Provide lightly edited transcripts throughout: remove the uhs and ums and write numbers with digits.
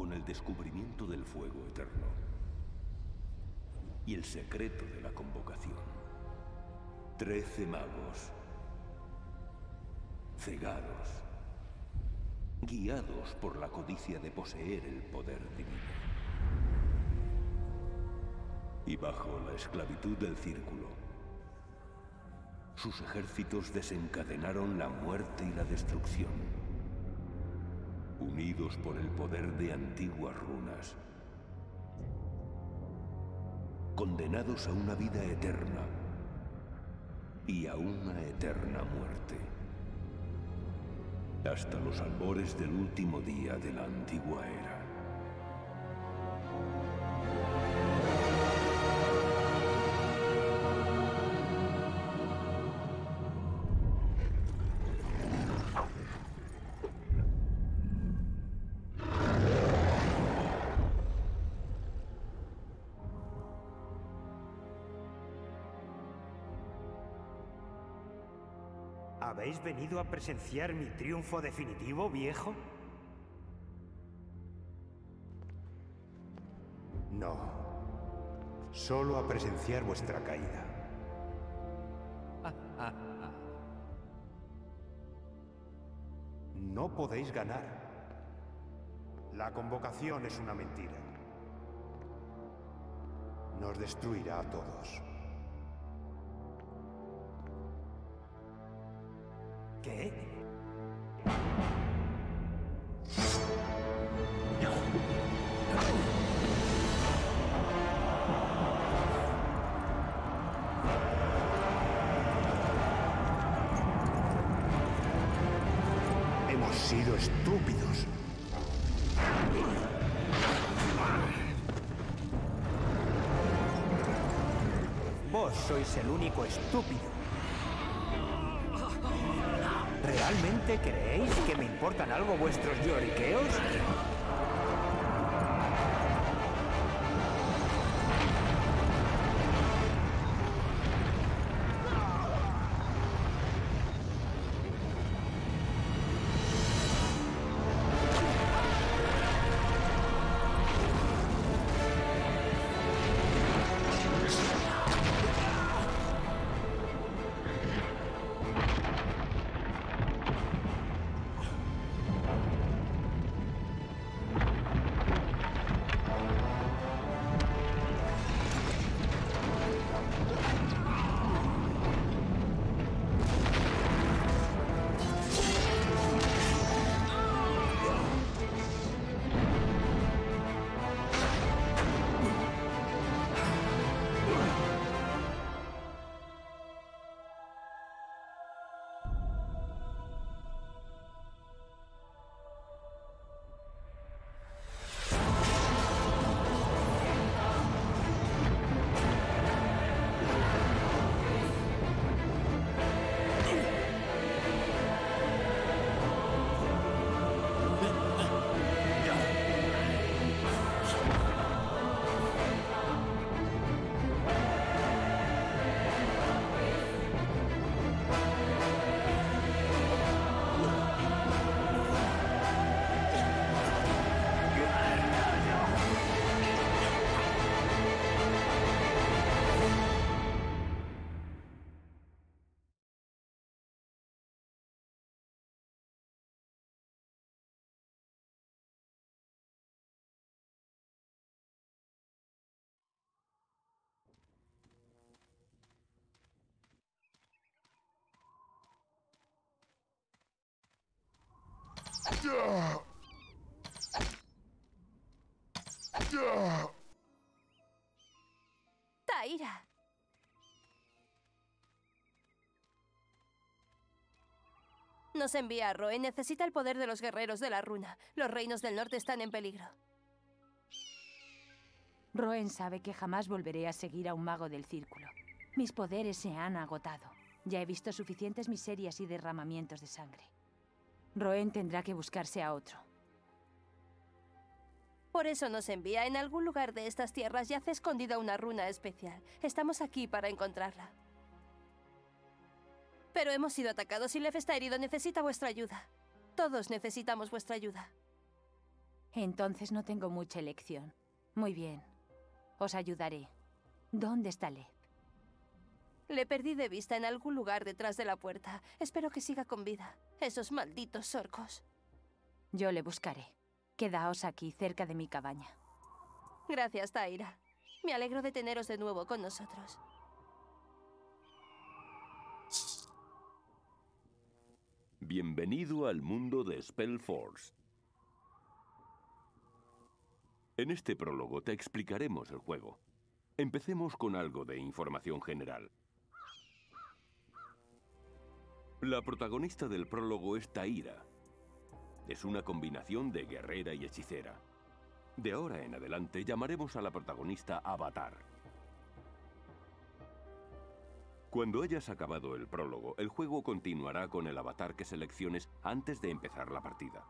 con el descubrimiento del fuego eterno y el secreto de la convocación. 13 magos, cegados, guiados por la codicia de poseer el poder divino. Y bajo la esclavitud del círculo, sus ejércitos desencadenaron la muerte y la destrucción. Unidos por el poder de antiguas runas, condenados a una vida eterna y a una eterna muerte. Hasta los albores del último día de la antigua era. ¿Habéis venido a presenciar mi triunfo definitivo, viejo? No. Solo a presenciar vuestra caída. No podéis ganar. La convocación es una mentira. Nos destruirá a todos. ¿Qué? Hemos sido estúpidos. Vos sois el único estúpido. ¿Realmente creéis que me importan algo vuestros lloriqueos? Taira. Nos envía a Roen. Necesita el poder de los guerreros de la runa. Los reinos del norte están en peligro. Roen sabe que jamás volveré a seguir a un mago del círculo. Mis poderes se han agotado. Ya he visto suficientes miserias y derramamientos de sangre. Roen tendrá que buscarse a otro. Por eso nos envía. En algún lugar de estas tierras yace escondida una runa especial. Estamos aquí para encontrarla. Pero hemos sido atacados y Lef está herido. Necesita vuestra ayuda. Todos necesitamos vuestra ayuda. Entonces no tengo mucha elección. Muy bien. Os ayudaré. ¿Dónde está Lev? Le perdí de vista en algún lugar detrás de la puerta. Espero que siga con vida. Esos malditos orcos. Yo le buscaré. Quedaos aquí, cerca de mi cabaña. Gracias, Taira. Me alegro de teneros de nuevo con nosotros. Bienvenido al mundo de Spellforce. En este prólogo te explicaremos el juego. Empecemos con algo de información general. La protagonista del prólogo es Taira. Es una combinación de guerrera y hechicera. De ahora en adelante llamaremos a la protagonista Avatar. Cuando hayas acabado el prólogo, el juego continuará con el avatar que selecciones antes de empezar la partida.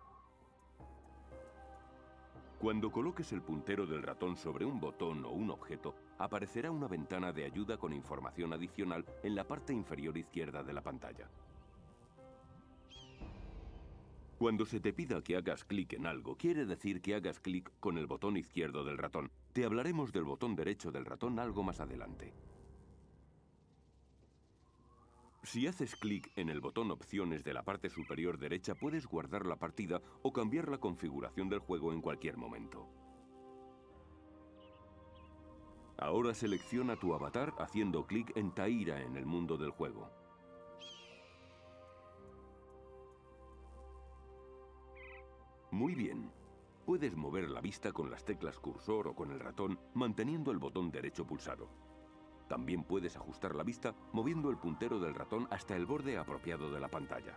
Cuando coloques el puntero del ratón sobre un botón o un objeto, aparecerá una ventana de ayuda con información adicional en la parte inferior izquierda de la pantalla. Cuando se te pida que hagas clic en algo, quiere decir que hagas clic con el botón izquierdo del ratón. Te hablaremos del botón derecho del ratón algo más adelante. Si haces clic en el botón Opciones de la parte superior derecha, puedes guardar la partida o cambiar la configuración del juego en cualquier momento. Ahora selecciona tu avatar haciendo clic en Taira en el mundo del juego. Muy bien. Puedes mover la vista con las teclas cursor o con el ratón manteniendo el botón derecho pulsado. También puedes ajustar la vista moviendo el puntero del ratón hasta el borde apropiado de la pantalla.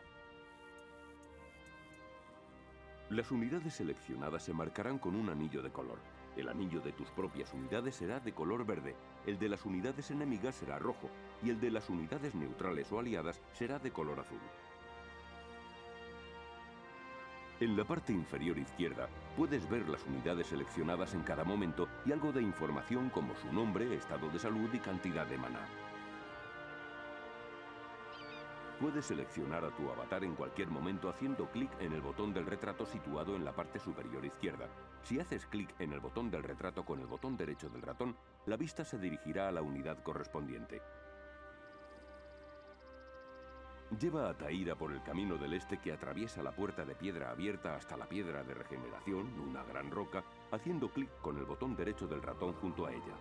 Las unidades seleccionadas se marcarán con un anillo de color. El anillo de tus propias unidades será de color verde, el de las unidades enemigas será rojo y el de las unidades neutrales o aliadas será de color azul. En la parte inferior izquierda puedes ver las unidades seleccionadas en cada momento y algo de información como su nombre, estado de salud y cantidad de maná. Puedes seleccionar a tu avatar en cualquier momento haciendo clic en el botón del retrato situado en la parte superior izquierda. Si haces clic en el botón del retrato con el botón derecho del ratón, la vista se dirigirá a la unidad correspondiente. Lleva a Taira por el camino del este que atraviesa la puerta de piedra abierta hasta la piedra de regeneración, una gran roca, haciendo clic con el botón derecho del ratón junto a ella.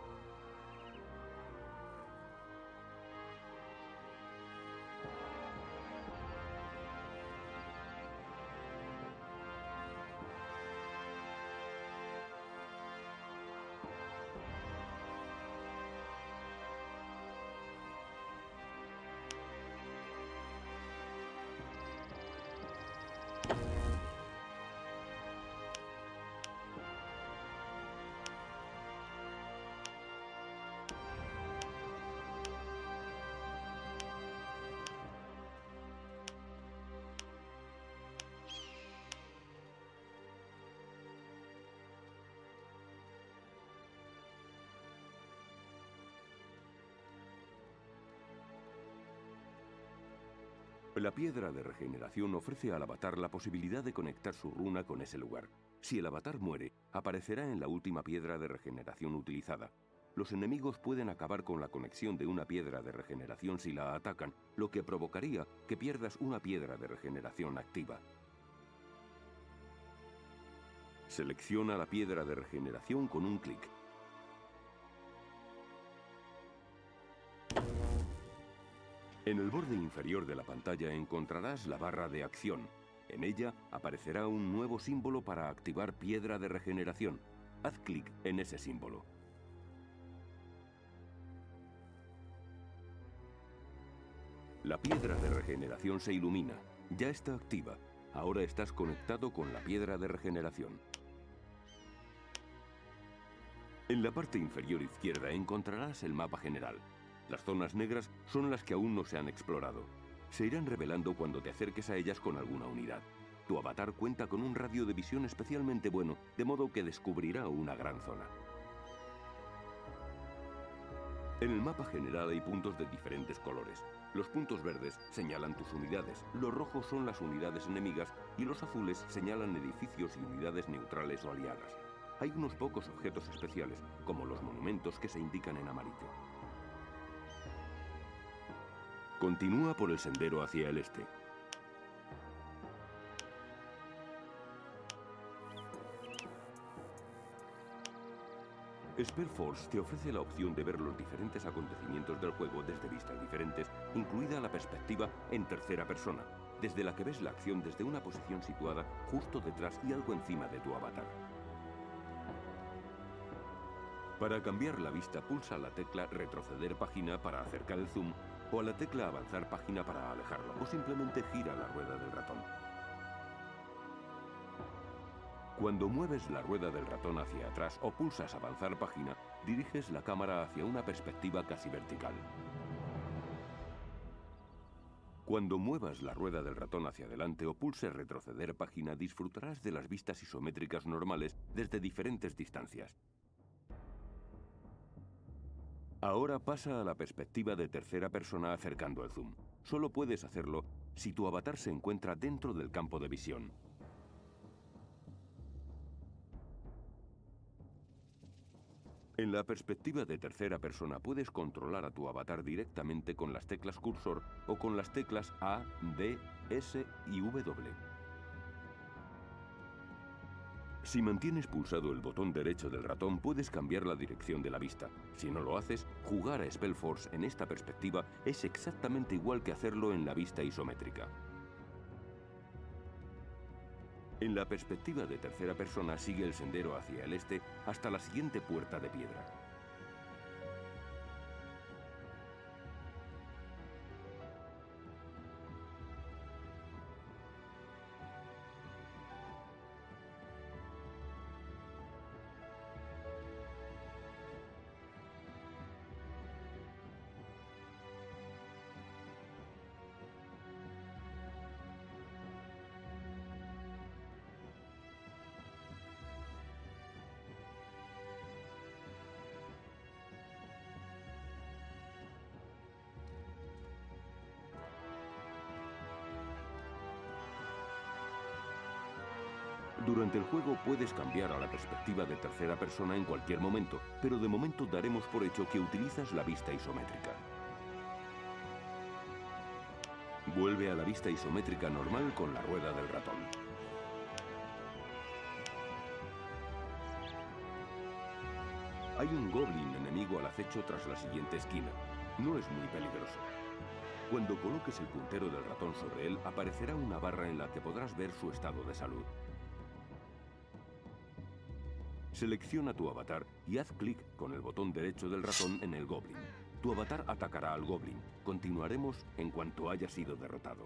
La piedra de regeneración ofrece al avatar la posibilidad de conectar su runa con ese lugar. Si el avatar muere, aparecerá en la última piedra de regeneración utilizada. Los enemigos pueden acabar con la conexión de una piedra de regeneración si la atacan, lo que provocaría que pierdas una piedra de regeneración activa. Selecciona la piedra de regeneración con un clic. En el borde inferior de la pantalla encontrarás la barra de acción. En ella aparecerá un nuevo símbolo para activar piedra de regeneración. Haz clic en ese símbolo. La piedra de regeneración se ilumina. Ya está activa. Ahora estás conectado con la piedra de regeneración. En la parte inferior izquierda encontrarás el mapa general. Las zonas negras son las que aún no se han explorado. Se irán revelando cuando te acerques a ellas con alguna unidad. Tu avatar cuenta con un radio de visión especialmente bueno, de modo que descubrirá una gran zona. En el mapa general hay puntos de diferentes colores. Los puntos verdes señalan tus unidades, los rojos son las unidades enemigas y los azules señalan edificios y unidades neutrales o aliadas. Hay unos pocos objetos especiales, como los monumentos que se indican en amarillo. Continúa por el sendero hacia el este. Spellforce te ofrece la opción de ver los diferentes acontecimientos del juego desde vistas diferentes, incluida la perspectiva en tercera persona, desde la que ves la acción desde una posición situada justo detrás y algo encima de tu avatar. Para cambiar la vista, pulsa la tecla retroceder página para acercar el zoom, o a la tecla avanzar página para alejarlo, o simplemente gira la rueda del ratón. Cuando mueves la rueda del ratón hacia atrás o pulsas avanzar página, diriges la cámara hacia una perspectiva casi vertical. Cuando muevas la rueda del ratón hacia adelante o pulses retroceder página, disfrutarás de las vistas isométricas normales desde diferentes distancias. Ahora pasa a la perspectiva de tercera persona acercando el zoom. Solo puedes hacerlo si tu avatar se encuentra dentro del campo de visión. En la perspectiva de tercera persona puedes controlar a tu avatar directamente con las teclas cursor o con las teclas A, D, S y W. Si mantienes pulsado el botón derecho del ratón, puedes cambiar la dirección de la vista. Si no lo haces, jugar a Spellforce en esta perspectiva es exactamente igual que hacerlo en la vista isométrica. En la perspectiva de tercera persona sigue el sendero hacia el este hasta la siguiente puerta de piedra. Durante el juego puedes cambiar a la perspectiva de tercera persona en cualquier momento, pero de momento daremos por hecho que utilizas la vista isométrica. Vuelve a la vista isométrica normal con la rueda del ratón. Hay un goblin enemigo al acecho tras la siguiente esquina. No es muy peligroso. Cuando coloques el puntero del ratón sobre él, aparecerá una barra en la que podrás ver su estado de salud. Selecciona tu avatar y haz clic con el botón derecho del ratón en el goblin. Tu avatar atacará al goblin. Continuaremos en cuanto haya sido derrotado.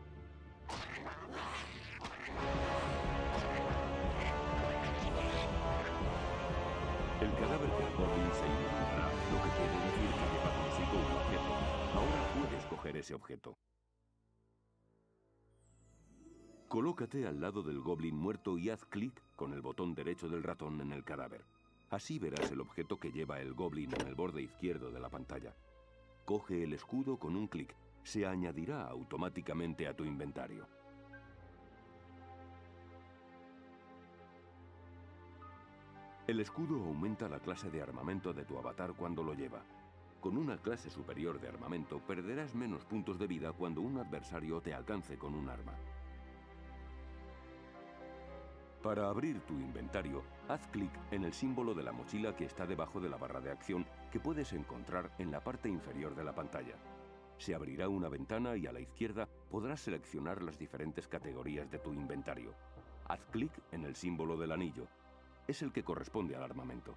El cadáver del goblin se iluminará, lo que quiere decir que lleva consigo un objeto. Ahora puedes coger ese objeto. Colócate al lado del goblin muerto y haz clic con el botón derecho del ratón en el cadáver. Así verás el objeto que lleva el goblin en el borde izquierdo de la pantalla. Coge el escudo con un clic. Se añadirá automáticamente a tu inventario. El escudo aumenta la clase de armamento de tu avatar cuando lo lleva. Con una clase superior de armamento perderás menos puntos de vida cuando un adversario te alcance con un arma. Para abrir tu inventario, haz clic en el símbolo de la mochila que está debajo de la barra de acción que puedes encontrar en la parte inferior de la pantalla. Se abrirá una ventana y a la izquierda podrás seleccionar las diferentes categorías de tu inventario. Haz clic en el símbolo del anillo. Es el que corresponde al armamento.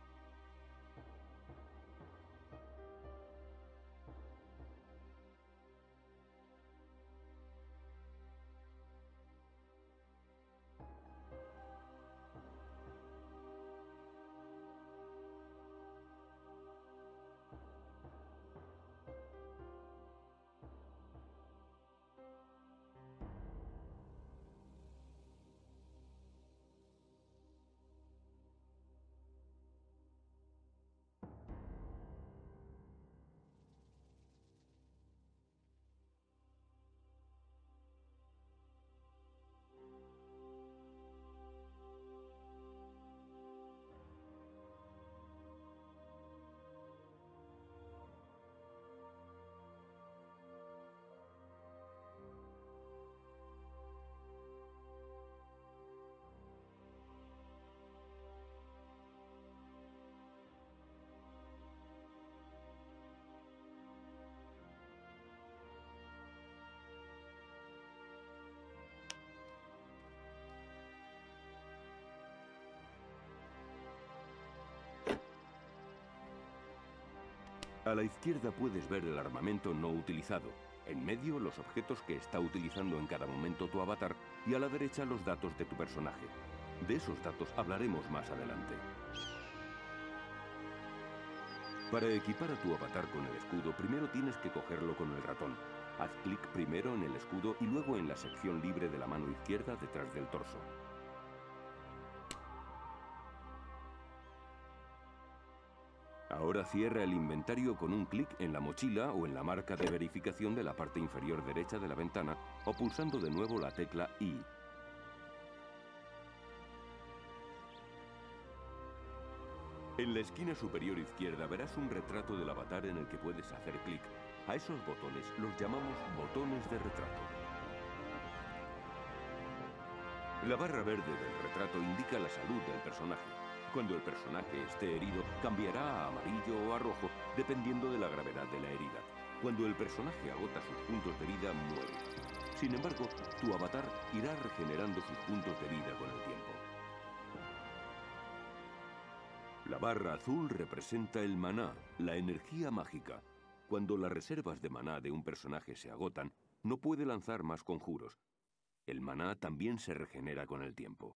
A la izquierda puedes ver el armamento no utilizado, en medio los objetos que está utilizando en cada momento tu avatar y a la derecha los datos de tu personaje. De esos datos hablaremos más adelante. Para equipar a tu avatar con el escudo, primero tienes que cogerlo con el ratón. Haz clic primero en el escudo y luego en la sección libre de la mano izquierda detrás del torso. Ahora cierra el inventario con un clic en la mochila o en la marca de verificación de la parte inferior derecha de la ventana o pulsando de nuevo la tecla I. En la esquina superior izquierda verás un retrato del avatar en el que puedes hacer clic. A esos botones los llamamos botones de retrato. La barra verde del retrato indica la salud del personaje. Cuando el personaje esté herido, cambiará a amarillo o a rojo, dependiendo de la gravedad de la herida. Cuando el personaje agota sus puntos de vida, muere. Sin embargo, tu avatar irá regenerando sus puntos de vida con el tiempo. La barra azul representa el maná, la energía mágica. Cuando las reservas de maná de un personaje se agotan, no puede lanzar más conjuros. El maná también se regenera con el tiempo.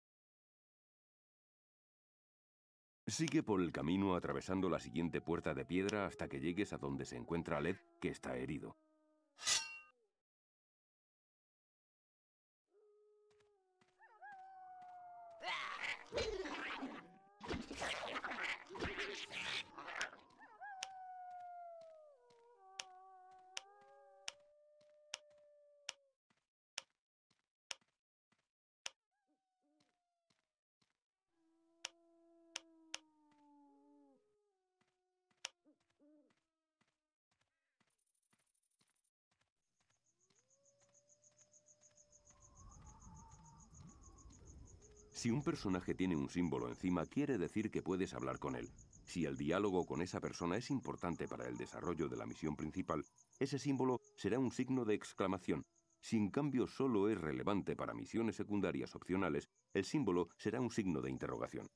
Sigue por el camino atravesando la siguiente puerta de piedra hasta que llegues a donde se encuentra Lev, que está herido. Si un personaje tiene un símbolo encima, quiere decir que puedes hablar con él. Si el diálogo con esa persona es importante para el desarrollo de la misión principal, ese símbolo será un signo de exclamación. Si en cambio solo es relevante para misiones secundarias opcionales, el símbolo será un signo de interrogación.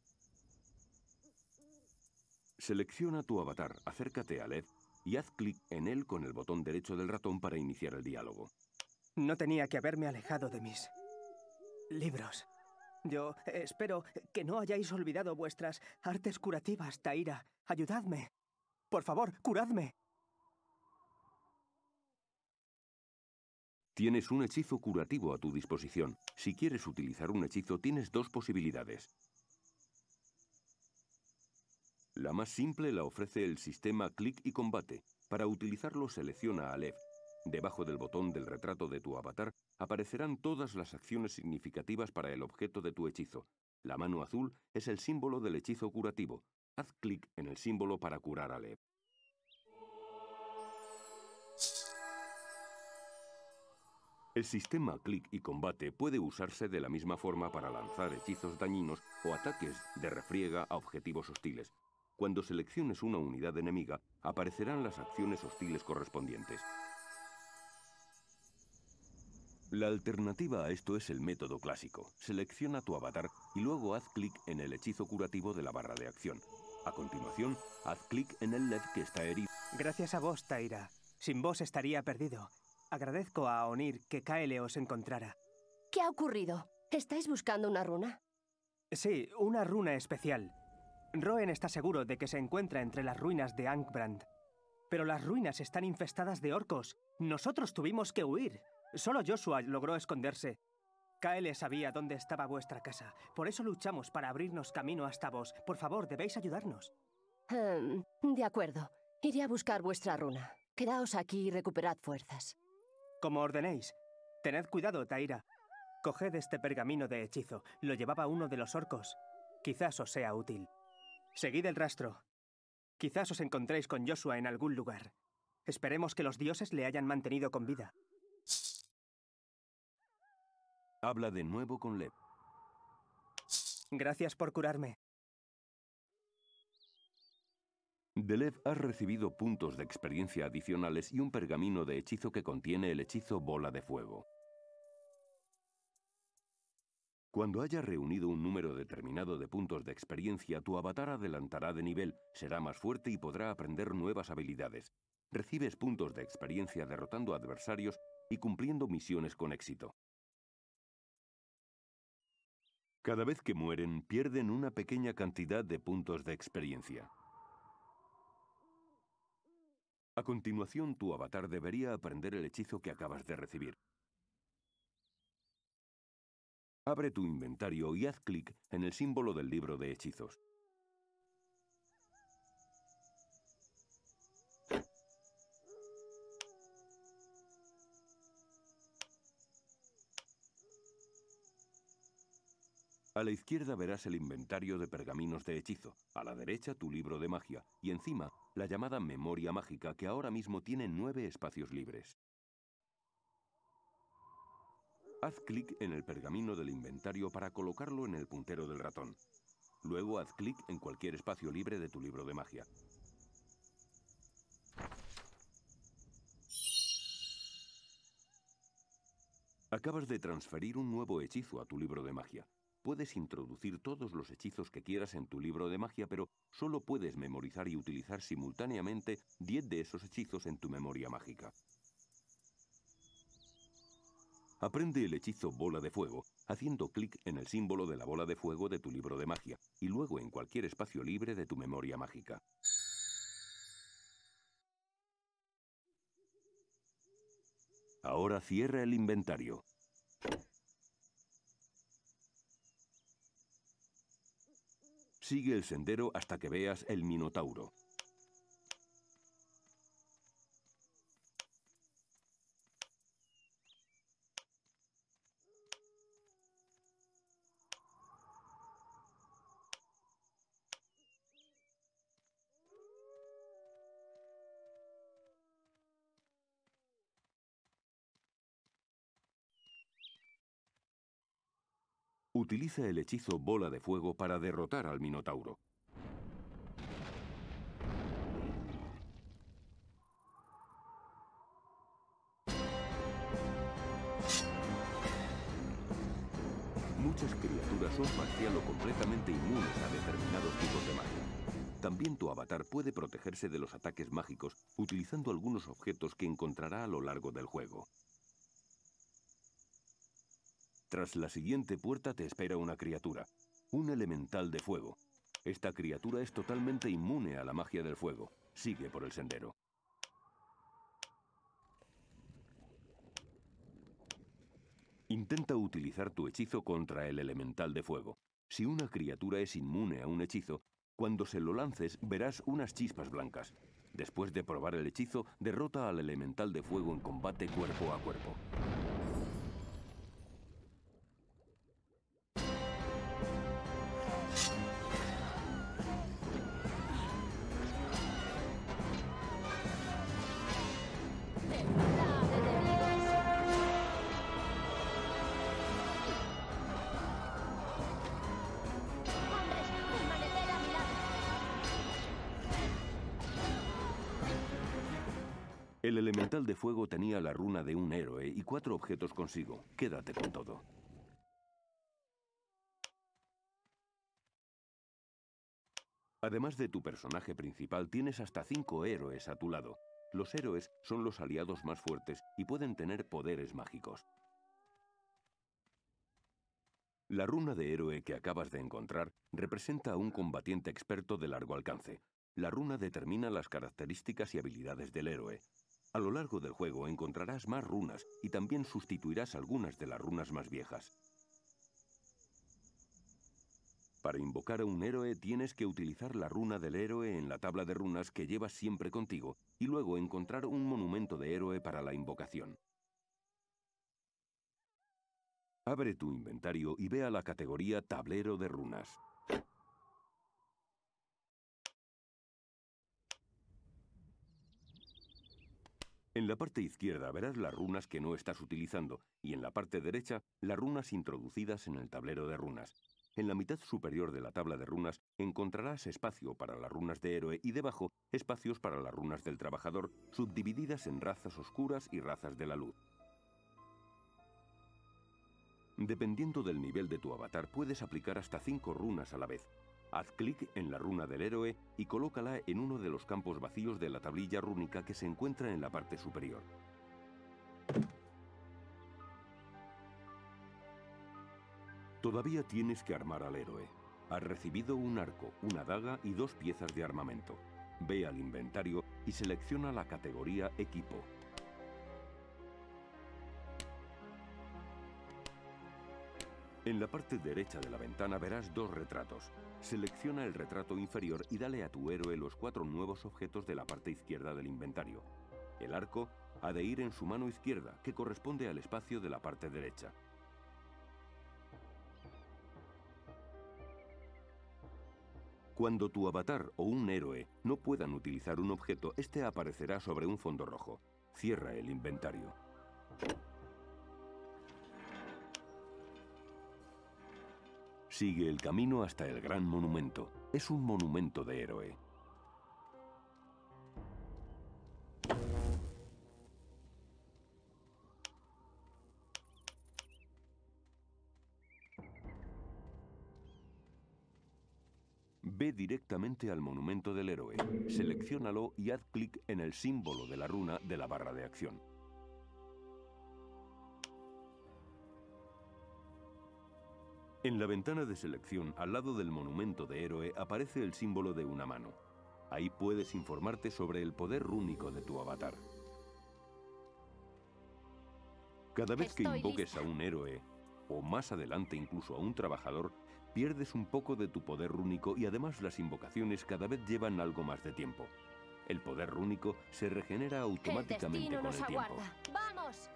Selecciona tu avatar, acércate a Lev y haz clic en él con el botón derecho del ratón para iniciar el diálogo. No tenía que haberme alejado de mis libros. Yo espero que no hayáis olvidado vuestras artes curativas, Taira. Ayudadme. Por favor, curadme. Tienes un hechizo curativo a tu disposición. Si quieres utilizar un hechizo, tienes dos posibilidades. La más simple la ofrece el sistema Clic y Combate. Para utilizarlo, selecciona a Lev. Debajo del botón del retrato de tu avatar aparecerán todas las acciones significativas para el objeto de tu hechizo. La mano azul es el símbolo del hechizo curativo. Haz clic en el símbolo para curar a Lev. El sistema Clic y Combate puede usarse de la misma forma para lanzar hechizos dañinos o ataques de refriega a objetivos hostiles. Cuando selecciones una unidad enemiga, aparecerán las acciones hostiles correspondientes. La alternativa a esto es el método clásico. Selecciona tu avatar y luego haz clic en el hechizo curativo de la barra de acción. A continuación, haz clic en el Lev que está herido. Gracias a vos, Taira. Sin vos estaría perdido. Agradezco a Onir que Kaele os encontrara. ¿Qué ha ocurrido? ¿Estáis buscando una runa? Sí, una runa especial. Roen está seguro de que se encuentra entre las ruinas de Angband. Pero las ruinas están infestadas de orcos. Nosotros tuvimos que huir. Solo Joshua logró esconderse. Kaele sabía dónde estaba vuestra casa. Por eso luchamos para abrirnos camino hasta vos. Por favor, debéis ayudarnos. De acuerdo. Iré a buscar vuestra runa. Quedaos aquí y recuperad fuerzas. Como ordenéis. Tened cuidado, Taira. Coged este pergamino de hechizo. Lo llevaba uno de los orcos. Quizás os sea útil. Seguid el rastro. Quizás os encontréis con Joshua en algún lugar. Esperemos que los dioses le hayan mantenido con vida. Habla de nuevo con Lev. Gracias por curarme. De Lev has recibido puntos de experiencia adicionales y un pergamino de hechizo que contiene el hechizo Bola de Fuego. Cuando hayas reunido un número determinado de puntos de experiencia, tu avatar adelantará de nivel, será más fuerte y podrá aprender nuevas habilidades. Recibes puntos de experiencia derrotando adversarios y cumpliendo misiones con éxito. Cada vez que mueren, pierden una pequeña cantidad de puntos de experiencia. A continuación, tu avatar debería aprender el hechizo que acabas de recibir. Abre tu inventario y haz clic en el símbolo del libro de hechizos. A la izquierda verás el inventario de pergaminos de hechizo, a la derecha tu libro de magia y encima la llamada memoria mágica que ahora mismo tiene 9 espacios libres. Haz clic en el pergamino del inventario para colocarlo en el puntero del ratón. Luego haz clic en cualquier espacio libre de tu libro de magia. Acabas de transferir un nuevo hechizo a tu libro de magia. Puedes introducir todos los hechizos que quieras en tu libro de magia, pero solo puedes memorizar y utilizar simultáneamente 10 de esos hechizos en tu memoria mágica. Aprende el hechizo Bola de Fuego haciendo clic en el símbolo de la bola de fuego de tu libro de magia y luego en cualquier espacio libre de tu memoria mágica. Ahora cierra el inventario. Sigue el sendero hasta que veas el Minotauro. Utiliza el hechizo Bola de Fuego para derrotar al Minotauro. Muchas criaturas son parcial o completamente inmunes a determinados tipos de magia. También tu avatar puede protegerse de los ataques mágicos utilizando algunos objetos que encontrará a lo largo del juego. Tras la siguiente puerta te espera una criatura, un elemental de fuego. Esta criatura es totalmente inmune a la magia del fuego. Sigue por el sendero. Intenta utilizar tu hechizo contra el elemental de fuego. Si una criatura es inmune a un hechizo, cuando se lo lances verás unas chispas blancas. Después de probar el hechizo, derrota al elemental de fuego en combate cuerpo a cuerpo. El elemental de fuego tenía la runa de un héroe y 4 objetos consigo. Quédate con todo. Además de tu personaje principal, tienes hasta 5 héroes a tu lado. Los héroes son los aliados más fuertes y pueden tener poderes mágicos. La runa de héroe que acabas de encontrar representa a un combatiente experto de largo alcance. La runa determina las características y habilidades del héroe. A lo largo del juego encontrarás más runas y también sustituirás algunas de las runas más viejas. Para invocar a un héroe tienes que utilizar la runa del héroe en la tabla de runas que llevas siempre contigo y luego encontrar un monumento de héroe para la invocación. Abre tu inventario y ve a la categoría Tablero de Runas. En la parte izquierda verás las runas que no estás utilizando y en la parte derecha las runas introducidas en el tablero de runas. En la mitad superior de la tabla de runas encontrarás espacio para las runas de héroe y debajo espacios para las runas del trabajador, subdivididas en razas oscuras y razas de la luz. Dependiendo del nivel de tu avatar, puedes aplicar hasta 5 runas a la vez. Haz clic en la runa del héroe y colócala en uno de los campos vacíos de la tablilla rúnica que se encuentra en la parte superior. Todavía tienes que armar al héroe. Has recibido un arco, una daga y 2 piezas de armamento. Ve al inventario y selecciona la categoría Equipo. En la parte derecha de la ventana verás 2 retratos. Selecciona el retrato inferior y dale a tu héroe los 4 nuevos objetos de la parte izquierda del inventario. El arco ha de ir en su mano izquierda, que corresponde al espacio de la parte derecha. Cuando tu avatar o un héroe no puedan utilizar un objeto, este aparecerá sobre un fondo rojo. Cierra el inventario. Sigue el camino hasta el gran monumento. Es un monumento de héroe. Ve directamente al monumento del héroe, selecciónalo y haz clic en el símbolo de la runa de la barra de acción. En la ventana de selección, al lado del monumento de héroe, aparece el símbolo de una mano. Ahí puedes informarte sobre el poder rúnico de tu avatar. Cada vez que invoques a un héroe, o más adelante incluso a un trabajador, pierdes un poco de tu poder rúnico y además las invocaciones cada vez llevan algo más de tiempo. El poder rúnico se regenera automáticamente con el tiempo. ¡Vamos!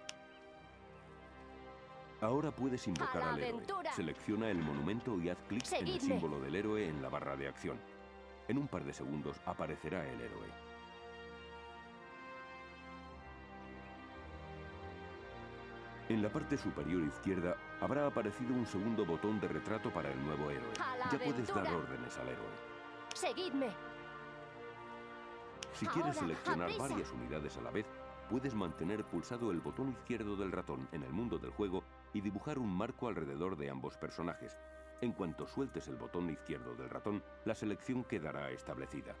Ahora puedes invocar al héroe. Selecciona el monumento y haz clic en el símbolo del héroe en la barra de acción. En un par de segundos aparecerá el héroe. En la parte superior izquierda habrá aparecido un segundo botón de retrato para el nuevo héroe. Ya puedes dar órdenes al héroe. ¡Seguidme! Si quieres seleccionar varias unidades a la vez, puedes mantener pulsado el botón izquierdo del ratón en el mundo del juego y dibujar un marco alrededor de ambos personajes. En cuanto sueltes el botón izquierdo del ratón, la selección quedará establecida.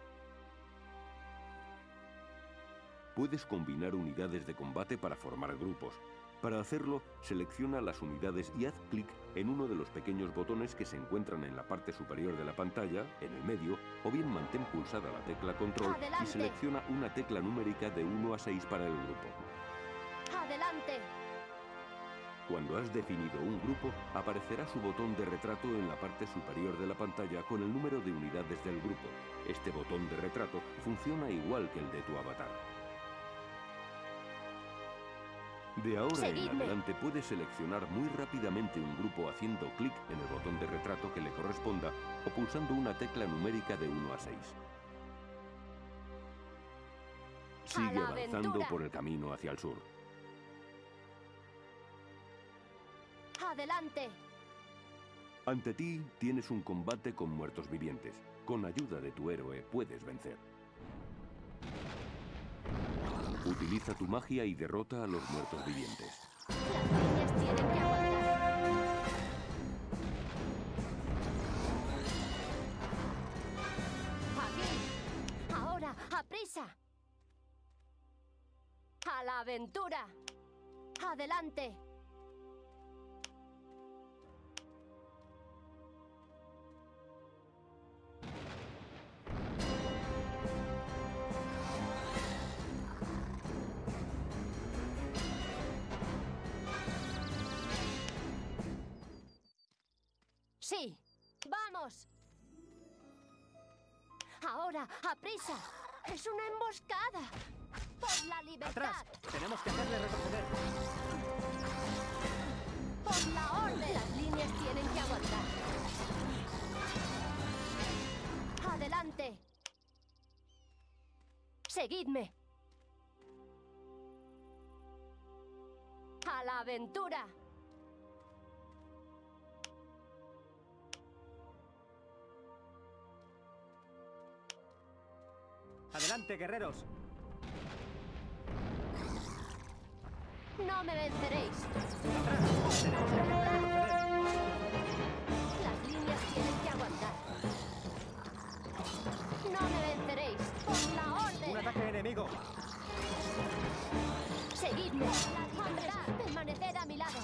Puedes combinar unidades de combate para formar grupos. Para hacerlo, selecciona las unidades y haz clic en uno de los pequeños botones que se encuentran en la parte superior de la pantalla, en el medio, o bien mantén pulsada la tecla Control y selecciona una tecla numérica de 1 a 6 para el grupo. ¡Adelante! Cuando has definido un grupo, aparecerá su botón de retrato en la parte superior de la pantalla con el número de unidades del grupo. Este botón de retrato funciona igual que el de tu avatar. De ahora en adelante puedes seleccionar muy rápidamente un grupo haciendo clic en el botón de retrato que le corresponda o pulsando una tecla numérica de 1 a 6. Sigue avanzando por el camino hacia el sur. ¡Adelante! Ante ti tienes un combate con muertos vivientes. Con ayuda de tu héroe puedes vencer. Utiliza tu magia y derrota a los muertos vivientes. Las líneas tienen que aguantar. ¡Aquí! ¡Ahora! ¡Aprisa! ¡A la aventura! ¡Adelante! ¡Sí! ¡Vamos! ¡Ahora! ¡Aprisa! ¡Es una emboscada! ¡Por la libertad! ¡Atrás! ¡Tenemos que hacerle retroceder! ¡Por la orden! Las líneas tienen que aguantar. ¡Adelante! ¡Seguidme! ¡A la aventura! ¡Adelante, guerreros! No me venceréis. ¡Atrás! ¡Tenemos que retroceder! Las líneas tienen que aguantar. No me venceréis. Por la orden. ¡Un ataque enemigo! Seguidme. Hombres, permaneced a mi lado.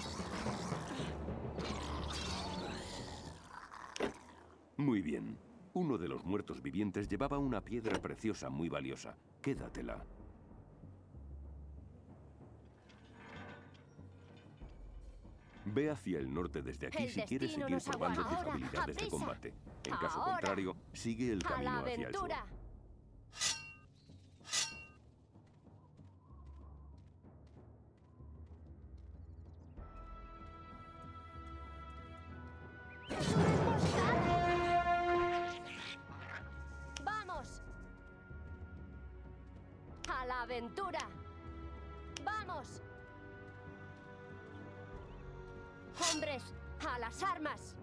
Muy bien. Uno de los muertos vivientes llevaba una piedra preciosa muy valiosa. Quédatela. Ve hacia el norte desde aquí El si quieres destino seguir nos probando aguarda. tus Ahora, habilidades de ¡aprisa! combate. En caso Ahora. contrario, sigue el A la camino hacia el sur. aventura. ¡Es una emboscada! ¡Vamos! ¡A la aventura! ¡Vamos! ¡Hombres, a las armas!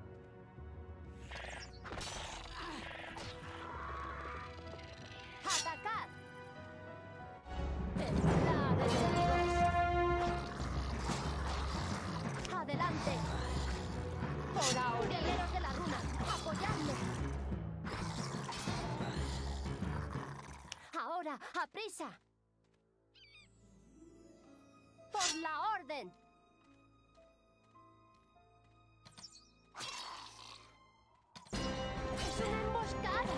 ¡Atacad! ¡Entrad, enemigos! ¡Adelante! ¡Por ahora! ¡Guerreros de la runa! ¡Apoyadme! ¡Ahora, aprisa! ¡Por la orden! ¡Es una emboscada!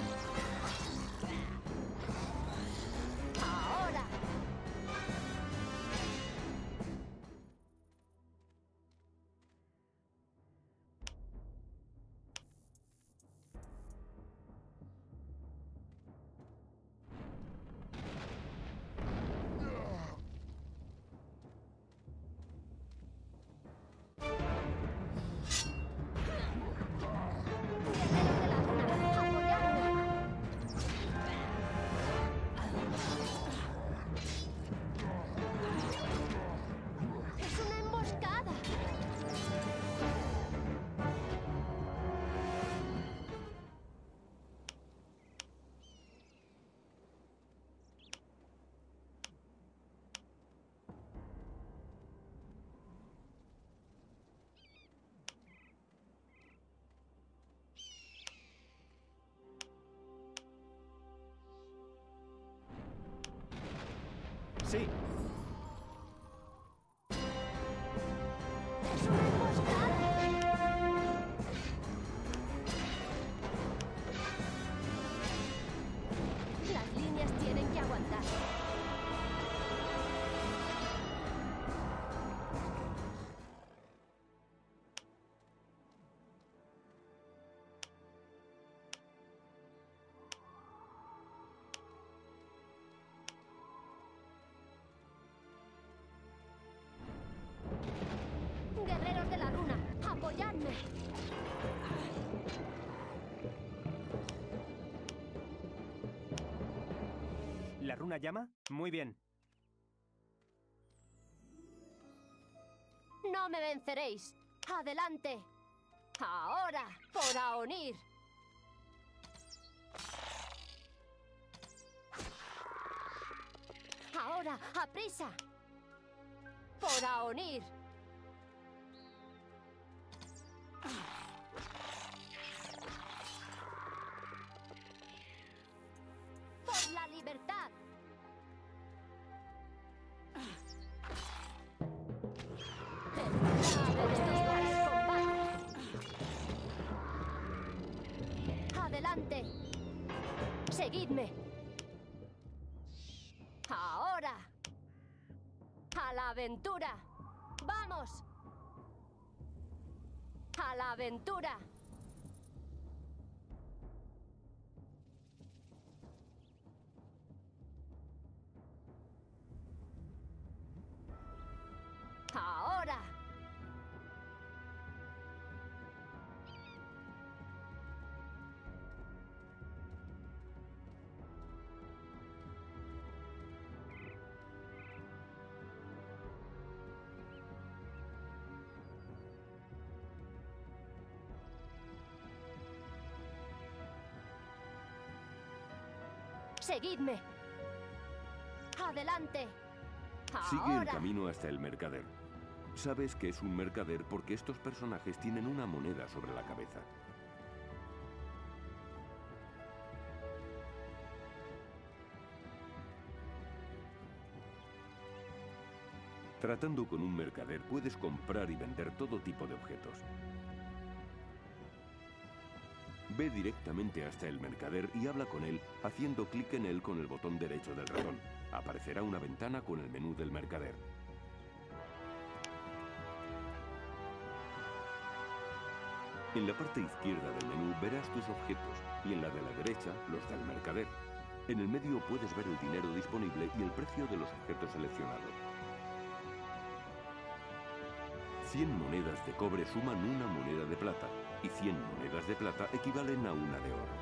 ¡Ahora! ¡Guerreros de la runa! ¡Apoyadme! ¡Es una emboscada! ¡Sí! ¡Es una emboscada! Las líneas tienen que aguantar. Guerreros de la runa, apoyadme. ¿La runa llama? Muy bien. No me venceréis. Adelante. Ahora, por Aonir. Ahora, aprisa. Por Aonir. Por la libertad. Adelante. Seguidme. Ahora. A la aventura. Vamos. A la aventura. Ahora. Seguidme. Adelante. Sigue el camino hasta el mercader. Sabes que es un mercader porque estos personajes tienen una moneda sobre la cabeza. Tratando con un mercader puedes comprar y vender todo tipo de objetos. Ve directamente hasta el mercader y habla con él haciendo clic en él con el botón derecho del ratón. Aparecerá una ventana con el menú del mercader. En la parte izquierda del menú verás tus objetos y en la de la derecha los del mercader. En el medio puedes ver el dinero disponible y el precio de los objetos seleccionados. 100 monedas de cobre suman una moneda de plata y 100 monedas de plata equivalen a una de oro.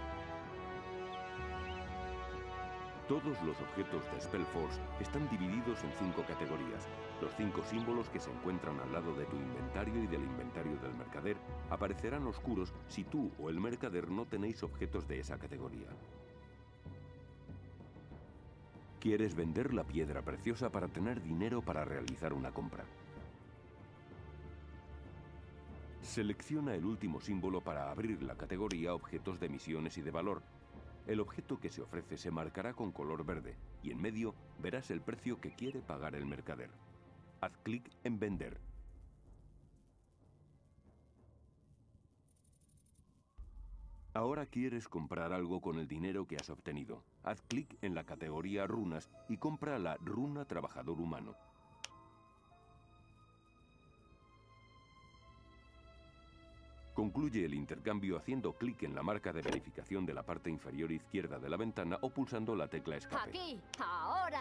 Todos los objetos de Spellforce están divididos en 5 categorías. Los 5 símbolos que se encuentran al lado de tu inventario y del inventario del mercader aparecerán oscuros si tú o el mercader no tenéis objetos de esa categoría. ¿Quieres vender la piedra preciosa para tener dinero para realizar una compra? Selecciona el último símbolo para abrir la categoría Objetos de misiones y de valor. El objeto que se ofrece se marcará con color verde y en medio verás el precio que quiere pagar el mercader. Haz clic en Vender. Ahora quieres comprar algo con el dinero que has obtenido. Haz clic en la categoría Runas y compra la runa Trabajador Humano. Concluye el intercambio haciendo clic en la marca de verificación de la parte inferior izquierda de la ventana o pulsando la tecla Escape. ¡Aquí! ¡Ahora!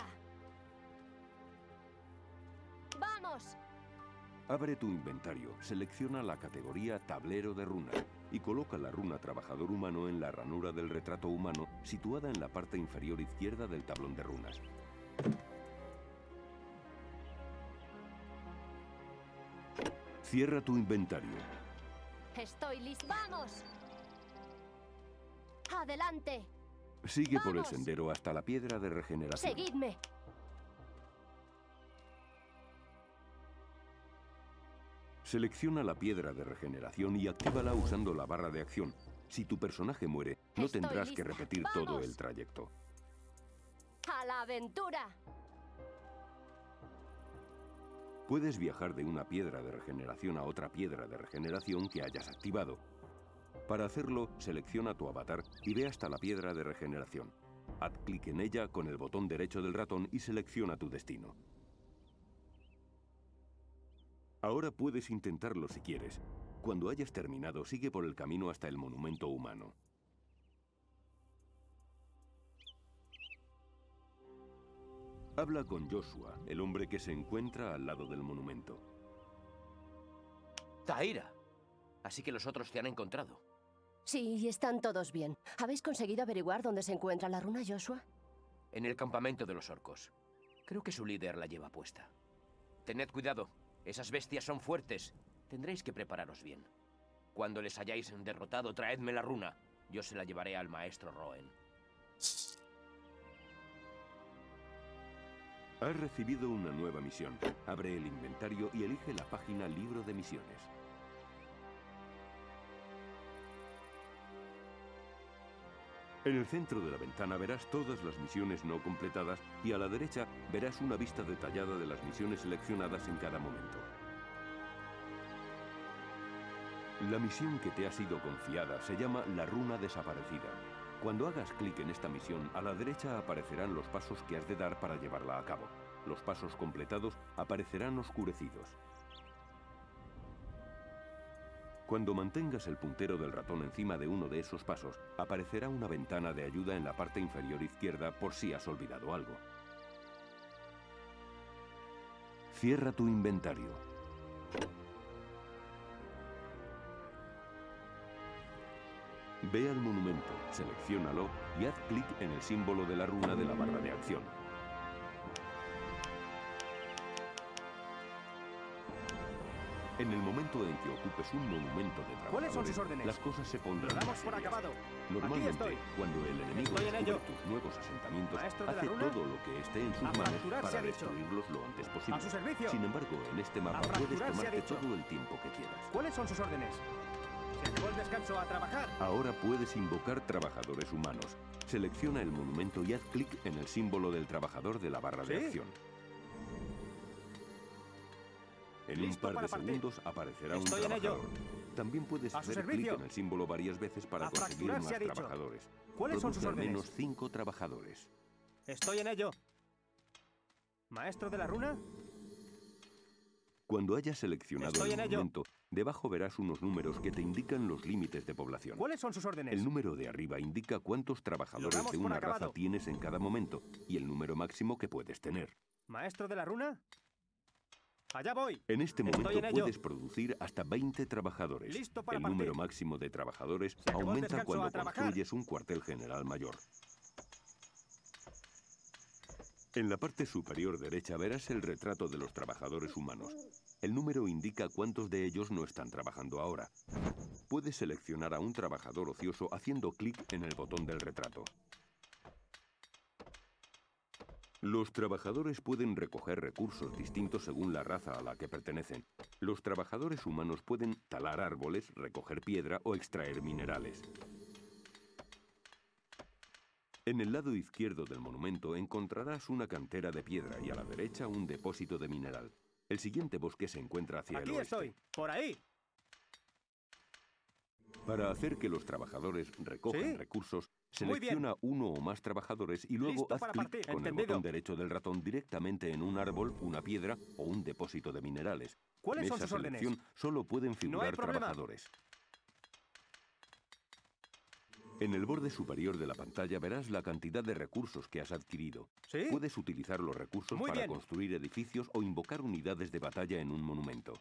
¡Vamos! Abre tu inventario, selecciona la categoría Tablero de Runas y coloca la runa Trabajador Humano en la ranura del retrato humano situada en la parte inferior izquierda del tablón de runas. Cierra tu inventario. ¡Estoy listo! ¡Vamos! ¡Adelante! Sigue por el ¡Vamos! sendero hasta la piedra de regeneración. ¡Seguidme! Selecciona la piedra de regeneración y actívala usando la barra de acción. Si tu personaje muere, no Estoy tendrás que lista. repetir todo ¡Vamos! el trayecto. ¡A la aventura! Puedes viajar de una piedra de regeneración a otra piedra de regeneración que hayas activado. Para hacerlo, selecciona tu avatar y ve hasta la piedra de regeneración. Haz clic en ella con el botón derecho del ratón y selecciona tu destino. Ahora puedes intentarlo si quieres. Cuando hayas terminado, sigue por el camino hasta el monumento humano. Habla con Joshua, el hombre que se encuentra al lado del monumento. Taira. Así que los otros te han encontrado. Sí, y están todos bien. ¿Habéis conseguido averiguar dónde se encuentra la runa, Joshua? En el campamento de los orcos. Creo que su líder la lleva puesta. Tened cuidado. Esas bestias son fuertes. Tendréis que prepararos bien. Cuando les hayáis derrotado, traedme la runa. Yo se la llevaré al maestro Roen. Has recibido una nueva misión. Abre el inventario y elige la página Libro de Misiones. En el centro de la ventana verás todas las misiones no completadas y a la derecha verás una vista detallada de las misiones seleccionadas en cada momento. La misión que te ha sido confiada se llama La Runa Desaparecida. Cuando hagas clic en esta misión, a la derecha aparecerán los pasos que has de dar para llevarla a cabo. Los pasos completados aparecerán oscurecidos. Cuando mantengas el puntero del ratón encima de uno de esos pasos, aparecerá una ventana de ayuda en la parte inferior izquierda por si has olvidado algo. Cierra tu inventario. Ve al monumento, selecciónalo y haz clic en el símbolo de la runa de la barra de acción. En el momento en que ocupes un monumento de ¿Cuáles son sus trabajadores, órdenes? las cosas se pondrán Lo damos más por serias. acabado. Normalmente, cuando el enemigo descubre tus nuevos asentamientos, hace todo lo que esté en sus manos para destruirlos lo antes posible. Sin embargo, en este mapa puedes tomarte todo el tiempo que quieras. ¿Cuáles son sus órdenes? Se acabó el descanso, a trabajar. Ahora puedes invocar trabajadores humanos. Selecciona el monumento y haz clic en el símbolo del trabajador de la barra de acción. En un par de segundos aparecerá un trabajador. También puedes hacer clic en el símbolo varias veces para conseguir más trabajadores. ¿Cuáles son sus órdenes? Al menos 5 trabajadores. Estoy en ello. ¿Maestro de la runa? Cuando hayas seleccionado el monumento, debajo verás unos números que te indican los límites de población. ¿Cuáles son sus órdenes? El número de arriba indica cuántos trabajadores de una raza tienes en cada momento y el número máximo que puedes tener. ¿Maestro de la runa? ¡Allá voy! En este momento puedes producir hasta 20 trabajadores. El número máximo de trabajadores aumenta cuando construyes un cuartel general mayor. En la parte superior derecha verás el retrato de los trabajadores humanos. El número indica cuántos de ellos no están trabajando ahora. Puedes seleccionar a un trabajador ocioso haciendo clic en el botón del retrato. Los trabajadores pueden recoger recursos distintos según la raza a la que pertenecen. Los trabajadores humanos pueden talar árboles, recoger piedra o extraer minerales. En el lado izquierdo del monumento encontrarás una cantera de piedra y a la derecha un depósito de mineral. El siguiente bosque se encuentra hacia el oeste. ¡Aquí estoy! ¡Por ahí! Para hacer que los trabajadores recojan recursos, selecciona uno o más trabajadores y luego haz clic con el botón derecho del ratón directamente en un árbol, una piedra o un depósito de minerales. ¿Cuáles son sus órdenes? En esa selección solo pueden figurar trabajadores. En el borde superior de la pantalla verás la cantidad de recursos que has adquirido. Puedes utilizar los recursos para construir edificios o invocar unidades de batalla en un monumento.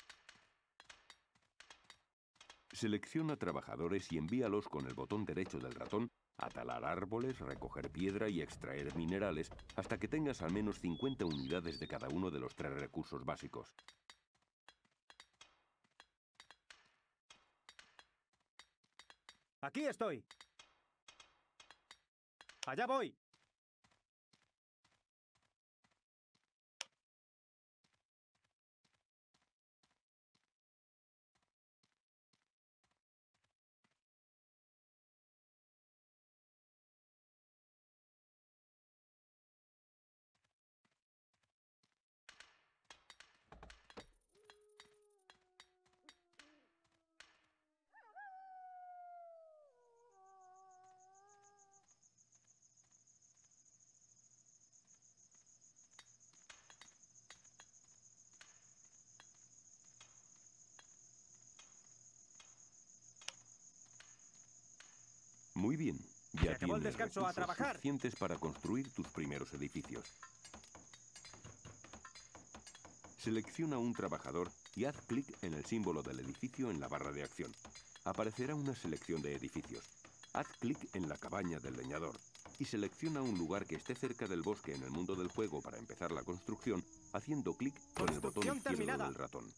Selecciona trabajadores y envíalos con el botón derecho del ratón a talar árboles, recoger piedra y extraer minerales hasta que tengas al menos 50 unidades de cada uno de los 3 recursos básicos. ¡Aquí estoy! ¡Allá voy! Muy bien, ya tienes descanso, a trabajar. suficientes para construir tus primeros edificios. Selecciona un trabajador y haz clic en el símbolo del edificio en la barra de acción. Aparecerá una selección de edificios. Haz clic en la cabaña del leñador y selecciona un lugar que esté cerca del bosque en el mundo del juego para empezar la construcción, haciendo clic con el botón izquierdo del ratón.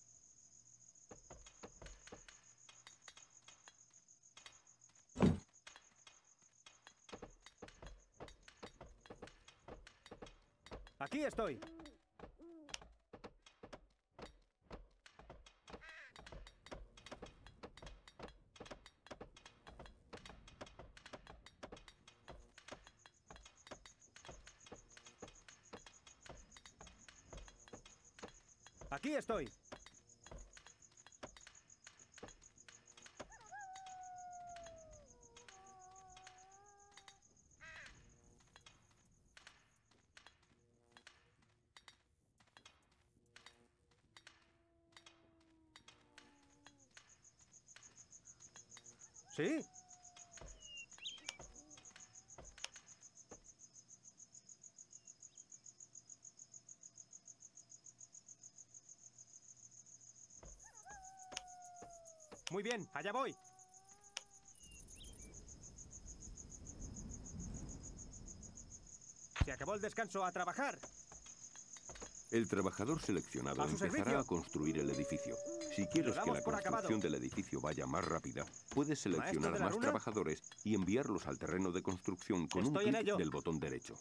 ¡Aquí estoy! ¡Aquí estoy! ¿Sí? Muy bien, allá voy. Se acabó el descanso, a trabajar. El trabajador seleccionado ¡A su empezará servicio! a construir el edificio. Si quieres que damos la por construcción acabado. del edificio vaya más rápida, puedes seleccionar de la más runa? trabajadores y enviarlos al terreno de construcción con Estoy un en clic ello. del botón derecho.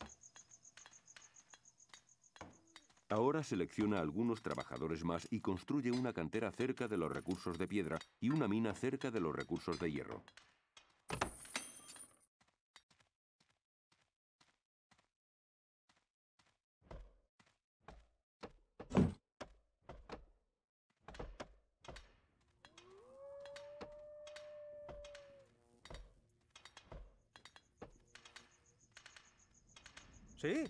Ahora selecciona algunos trabajadores más y construye una cantera cerca de los recursos de piedra y una mina cerca de los recursos de hierro. ¿Sí?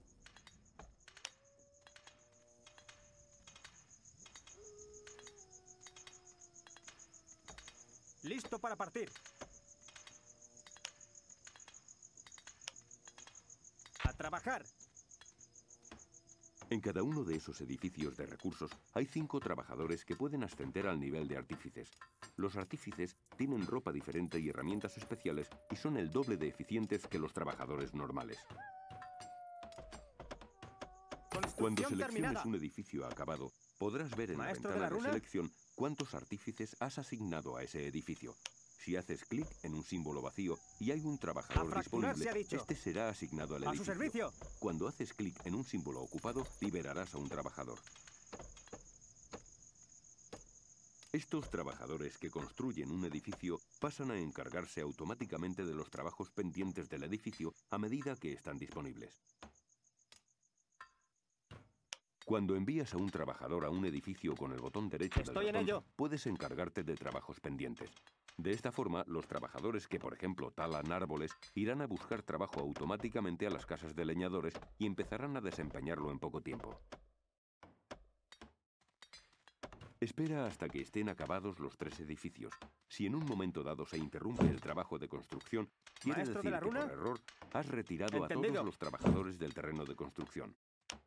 Listo para partir. ¡A trabajar! En cada uno de esos edificios de recursos hay 5 trabajadores que pueden ascender al nivel de artífices. Los artífices tienen ropa diferente y herramientas especiales y son el doble de eficientes que los trabajadores normales. Cuando Construcción selecciones terminada. un edificio acabado, podrás ver en la Maestro de ventana la de runa. selección cuántos artífices has asignado a ese edificio. Si haces clic en un símbolo vacío y hay un A trabajador fracturar, disponible, se ha dicho. este será asignado al ¡A su edificio. servicio! Cuando haces clic en un símbolo ocupado, liberarás a un trabajador. Estos trabajadores que construyen un edificio pasan a encargarse automáticamente de los trabajos pendientes del edificio a medida que están disponibles. Cuando envías a un trabajador a un edificio con el botón derecho del Estoy en ratón, ello. puedes encargarte de trabajos pendientes. De esta forma, los trabajadores que, por ejemplo, talan árboles, irán a buscar trabajo automáticamente a las casas de leñadores y empezarán a desempeñarlo en poco tiempo. Espera hasta que estén acabados los 3 edificios. Si en un momento dado se interrumpe el trabajo de construcción, quiere ¿Maestro de decir la que runa? por error has retirado a Entendido. todos los trabajadores del terreno de construcción.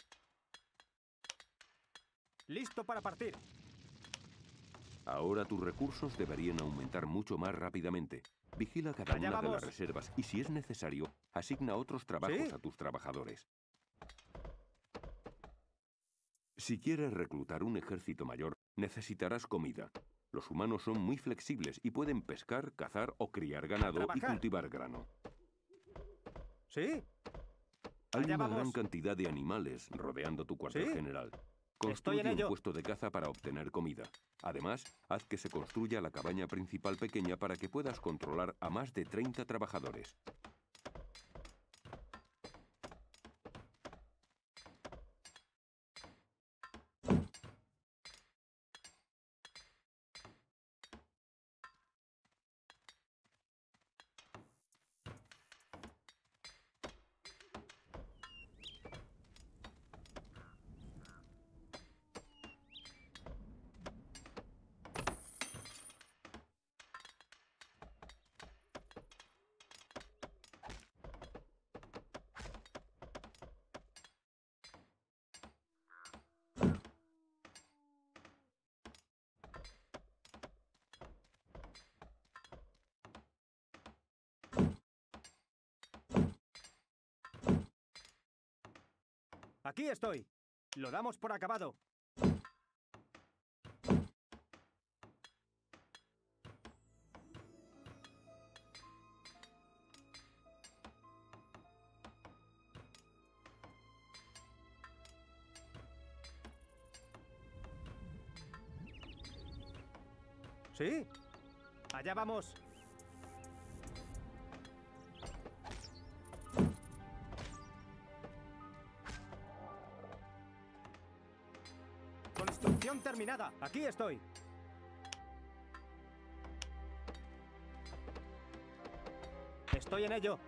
Listo para partir. Ahora tus recursos deberían aumentar mucho más rápidamente. Vigila cada Allá una de vamos. las reservas y, si es necesario, asigna otros trabajos ¿Sí? a tus trabajadores. Si quieres reclutar un ejército mayor, necesitarás comida. Los humanos son muy flexibles y pueden pescar, cazar o criar ganado y trabajar. cultivar grano. ¿Sí? Hay Allá una vamos. gran cantidad de animales rodeando tu cuartel ¿Sí? general. Estoy Construye en un ello. puesto de caza para obtener comida. Además, haz que se construya la cabaña principal pequeña para que puedas controlar a más de 30 trabajadores. Aquí estoy. Lo damos por acabado. ¿Sí? Allá vamos. Construcción terminada. Aquí estoy. Estoy en ello.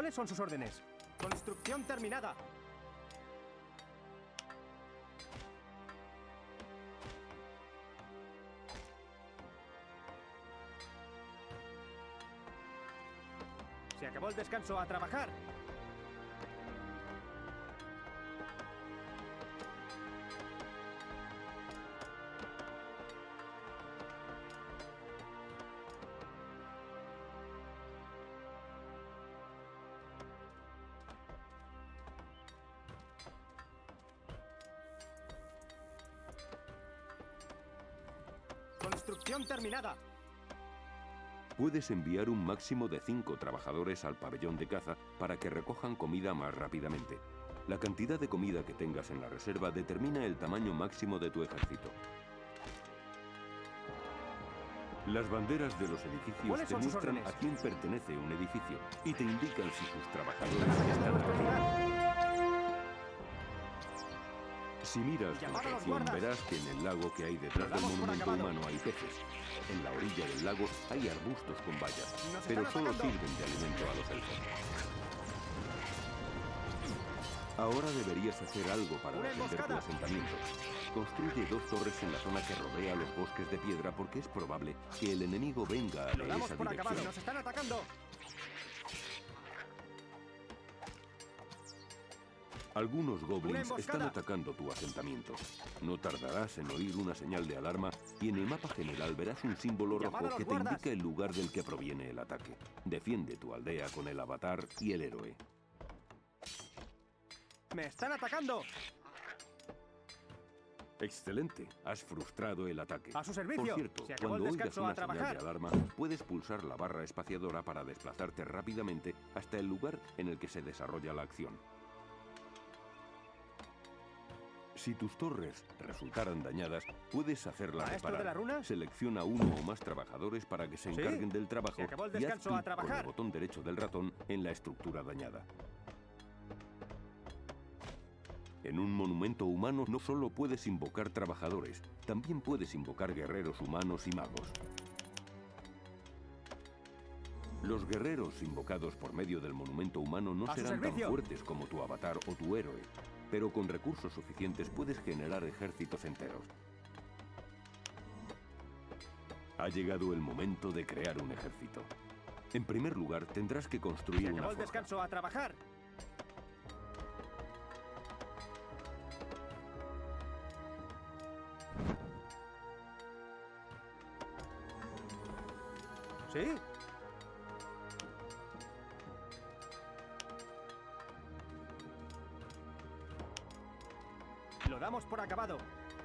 ¿Cuáles son sus órdenes? Construcción terminada. Se acabó el descanso. ¡A trabajar! Construcción terminada. Puedes enviar un máximo de 5 trabajadores al pabellón de caza para que recojan comida más rápidamente. La cantidad de comida que tengas en la reserva determina el tamaño máximo de tu ejército. Las banderas de los edificios te muestran a quién pertenece un edificio y te indican si sus trabajadores están trabajando. Si miras con atención, verás que en el lago que hay detrás del monumento humano hay peces. En la orilla del lago hay arbustos con bayas, pero solo sirven de alimento a los elfos. Ahora deberías hacer algo para defender tu asentamiento. Construye 2 torres en la zona que rodea los bosques de piedra porque es probable que el enemigo venga de esa dirección. ¡Nos están atacando! Algunos goblins están atacando tu asentamiento. No tardarás en oír una señal de alarma y en el mapa general verás un símbolo rojo que te indica el lugar del que proviene el ataque. Defiende tu aldea con el avatar y el héroe. ¡Me están atacando! Excelente, has frustrado el ataque. ¡A su servicio! Por cierto, cuando oigas una señal de alarma, puedes pulsar la barra espaciadora para desplazarte rápidamente hasta el lugar en el que se desarrolla la acción. Si tus torres resultaran dañadas, puedes hacerla reparar. ¿De la runa? Selecciona 1 o más trabajadores para que se encarguen del trabajo y haz clic con el botón derecho del ratón en la estructura dañada. En un monumento humano no solo puedes invocar trabajadores, también puedes invocar guerreros humanos y magos. Los guerreros invocados por medio del monumento humano no serán tan fuertes como tu avatar o tu héroe, pero con recursos suficientes puedes generar ejércitos enteros. Ha llegado el momento de crear un ejército. En primer lugar, tendrás que construir una forja. Descanso, a trabajar. ¿Sí? Lo damos por acabado.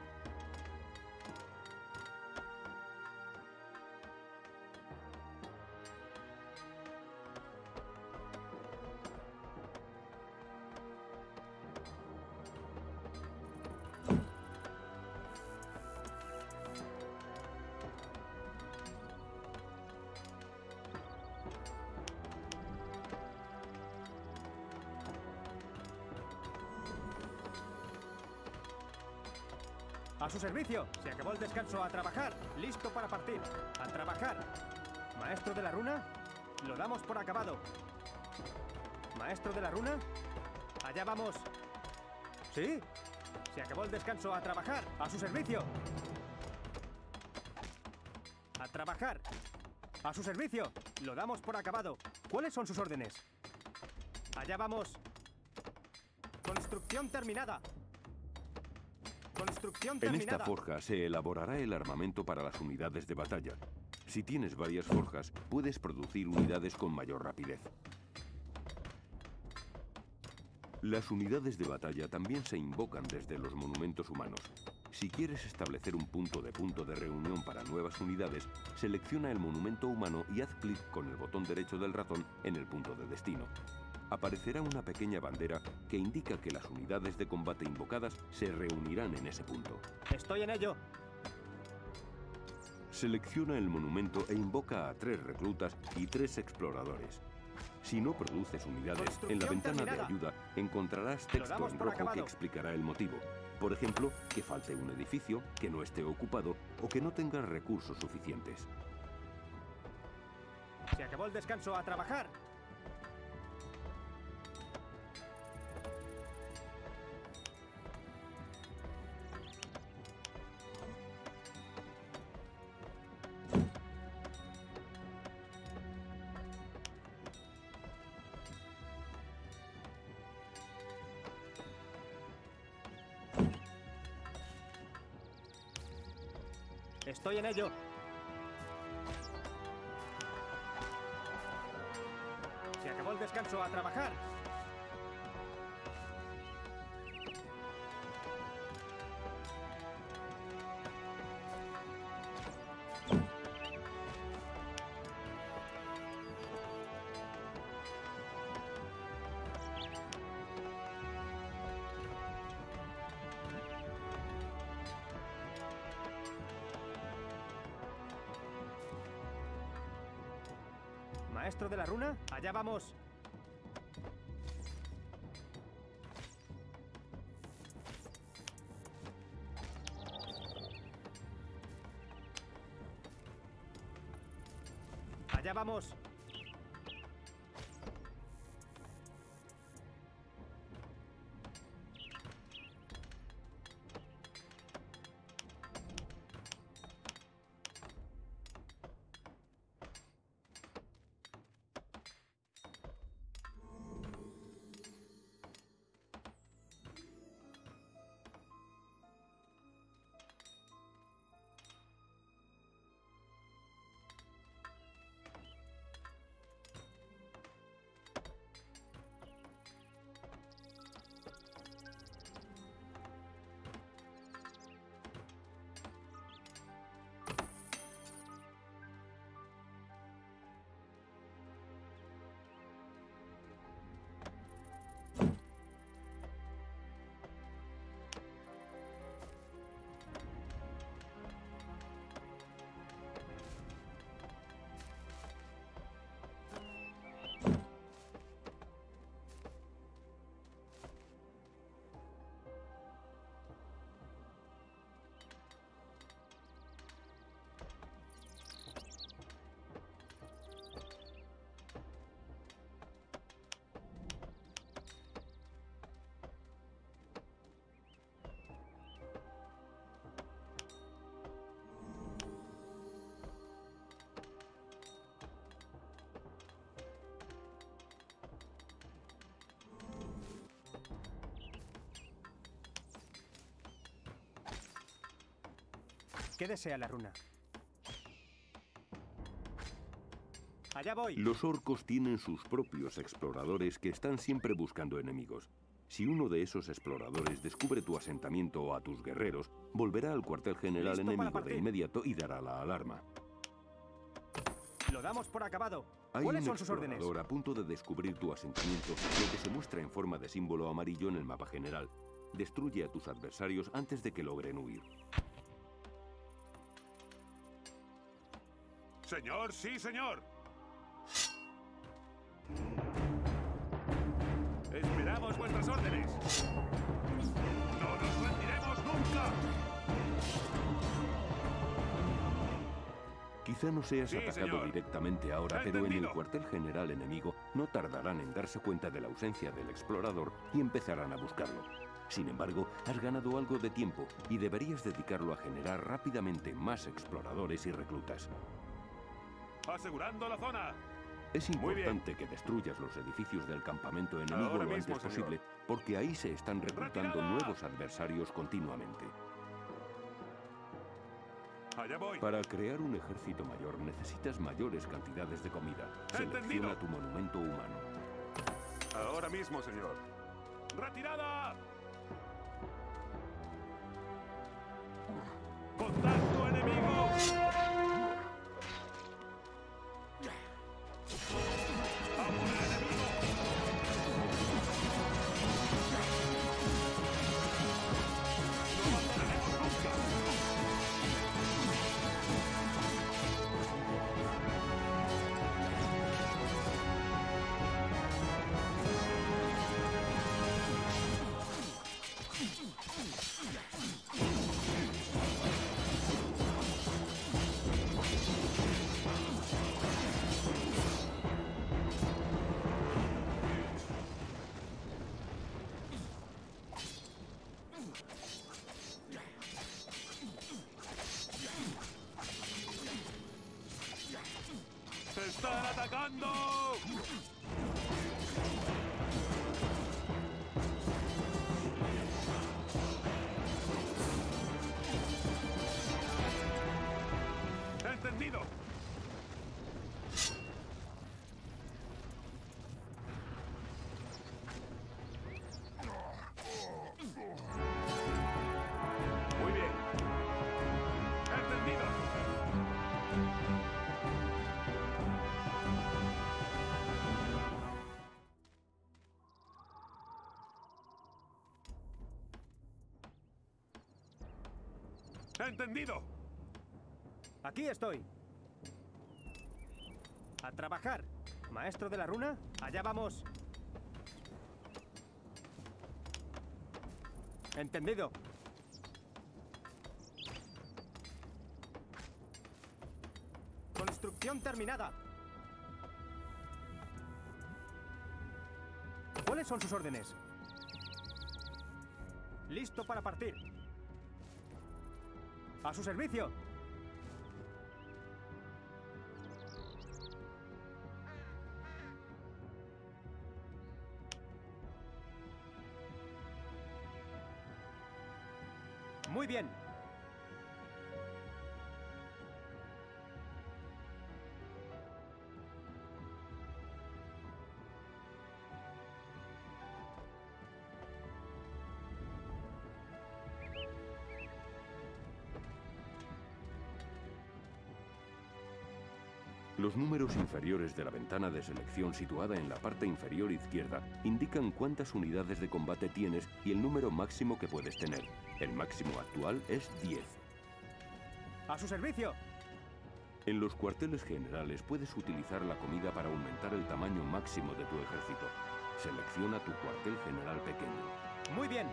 ¡A su servicio! Se acabó el descanso. ¡A trabajar! ¡Listo para partir! ¡A trabajar! ¿Maestro de la runa? Lo damos por acabado. ¿Maestro de la runa? ¡Allá vamos! ¿Sí? Se acabó el descanso. ¡A trabajar! ¡A su servicio! ¡A trabajar! ¡A su servicio! Lo damos por acabado. ¿Cuáles son sus órdenes? ¡Allá vamos! Construcción terminada. Construcción terminada. En esta forja se elaborará el armamento para las unidades de batalla. Si tienes varias forjas, puedes producir unidades con mayor rapidez. Las unidades de batalla también se invocan desde los monumentos humanos. Si quieres establecer un punto de reunión para nuevas unidades, selecciona el monumento humano y haz clic con el botón derecho del ratón en el punto de destino. Aparecerá una pequeña bandera que indica que las unidades de combate invocadas se reunirán en ese punto. ¡Estoy en ello! Selecciona el monumento e invoca a 3 reclutas y 3 exploradores. Si no produces unidades, en la ventana de ayuda encontrarás texto en rojo que explicará el motivo. Por ejemplo, que falte un edificio, que no esté ocupado o que no tenga recursos suficientes. Se acabó el descanso. ¡A trabajar! Estoy en ello. Se acabó el descanso. ¡A trabajar! Maestro de la runa, allá vamos. Allá vamos. ¿Qué desea la runa? Allá voy. Los orcos tienen sus propios exploradores que están siempre buscando enemigos. Si uno de esos exploradores descubre tu asentamiento o a tus guerreros, volverá al cuartel general Listo para enemigo partir. de inmediato y dará la alarma. Lo damos por acabado. Hay ¿Cuáles un son sus órdenes? explorador a punto de descubrir tu asentamiento, lo que se muestra en forma de símbolo amarillo en el mapa general. Destruye a tus adversarios antes de que logren huir. Señor, sí, señor. Esperamos vuestras órdenes. No nos rendiremos nunca. Quizá no seas Sí, atacado señor. directamente ahora, pero en el Entendido. cuartel general enemigo no tardarán en darse cuenta de la ausencia del explorador y empezarán a buscarlo. Sin embargo, has ganado algo de tiempo y deberías dedicarlo a generar rápidamente más exploradores y reclutas. Asegurando la zona. Es Muy bien. importante que destruyas los edificios del campamento enemigo Ahora lo mismo, antes señor. posible, porque ahí se están reclutando ¡Retirada! nuevos adversarios continuamente. Allá voy. Para crear un ejército mayor necesitas mayores cantidades de comida. Entendido. Selecciona tu monumento humano. Ahora mismo, señor. ¡Retirada! ¡Contacto enemigo! ¡A por el enemigo! ¡No abandonaremos nunca! ¡Están atacando! ¡Entendido! Aquí estoy. A trabajar. Maestro de la runa, allá vamos. Entendido. Construcción terminada. ¿Cuáles son sus órdenes? Listo para partir. A su servicio. Muy bien. Los números inferiores de la ventana de selección situada en la parte inferior izquierda indican cuántas unidades de combate tienes y el número máximo que puedes tener. El máximo actual es 10. A su servicio. En los cuarteles generales puedes utilizar la comida para aumentar el tamaño máximo de tu ejército. Selecciona tu cuartel general pequeño. Muy bien.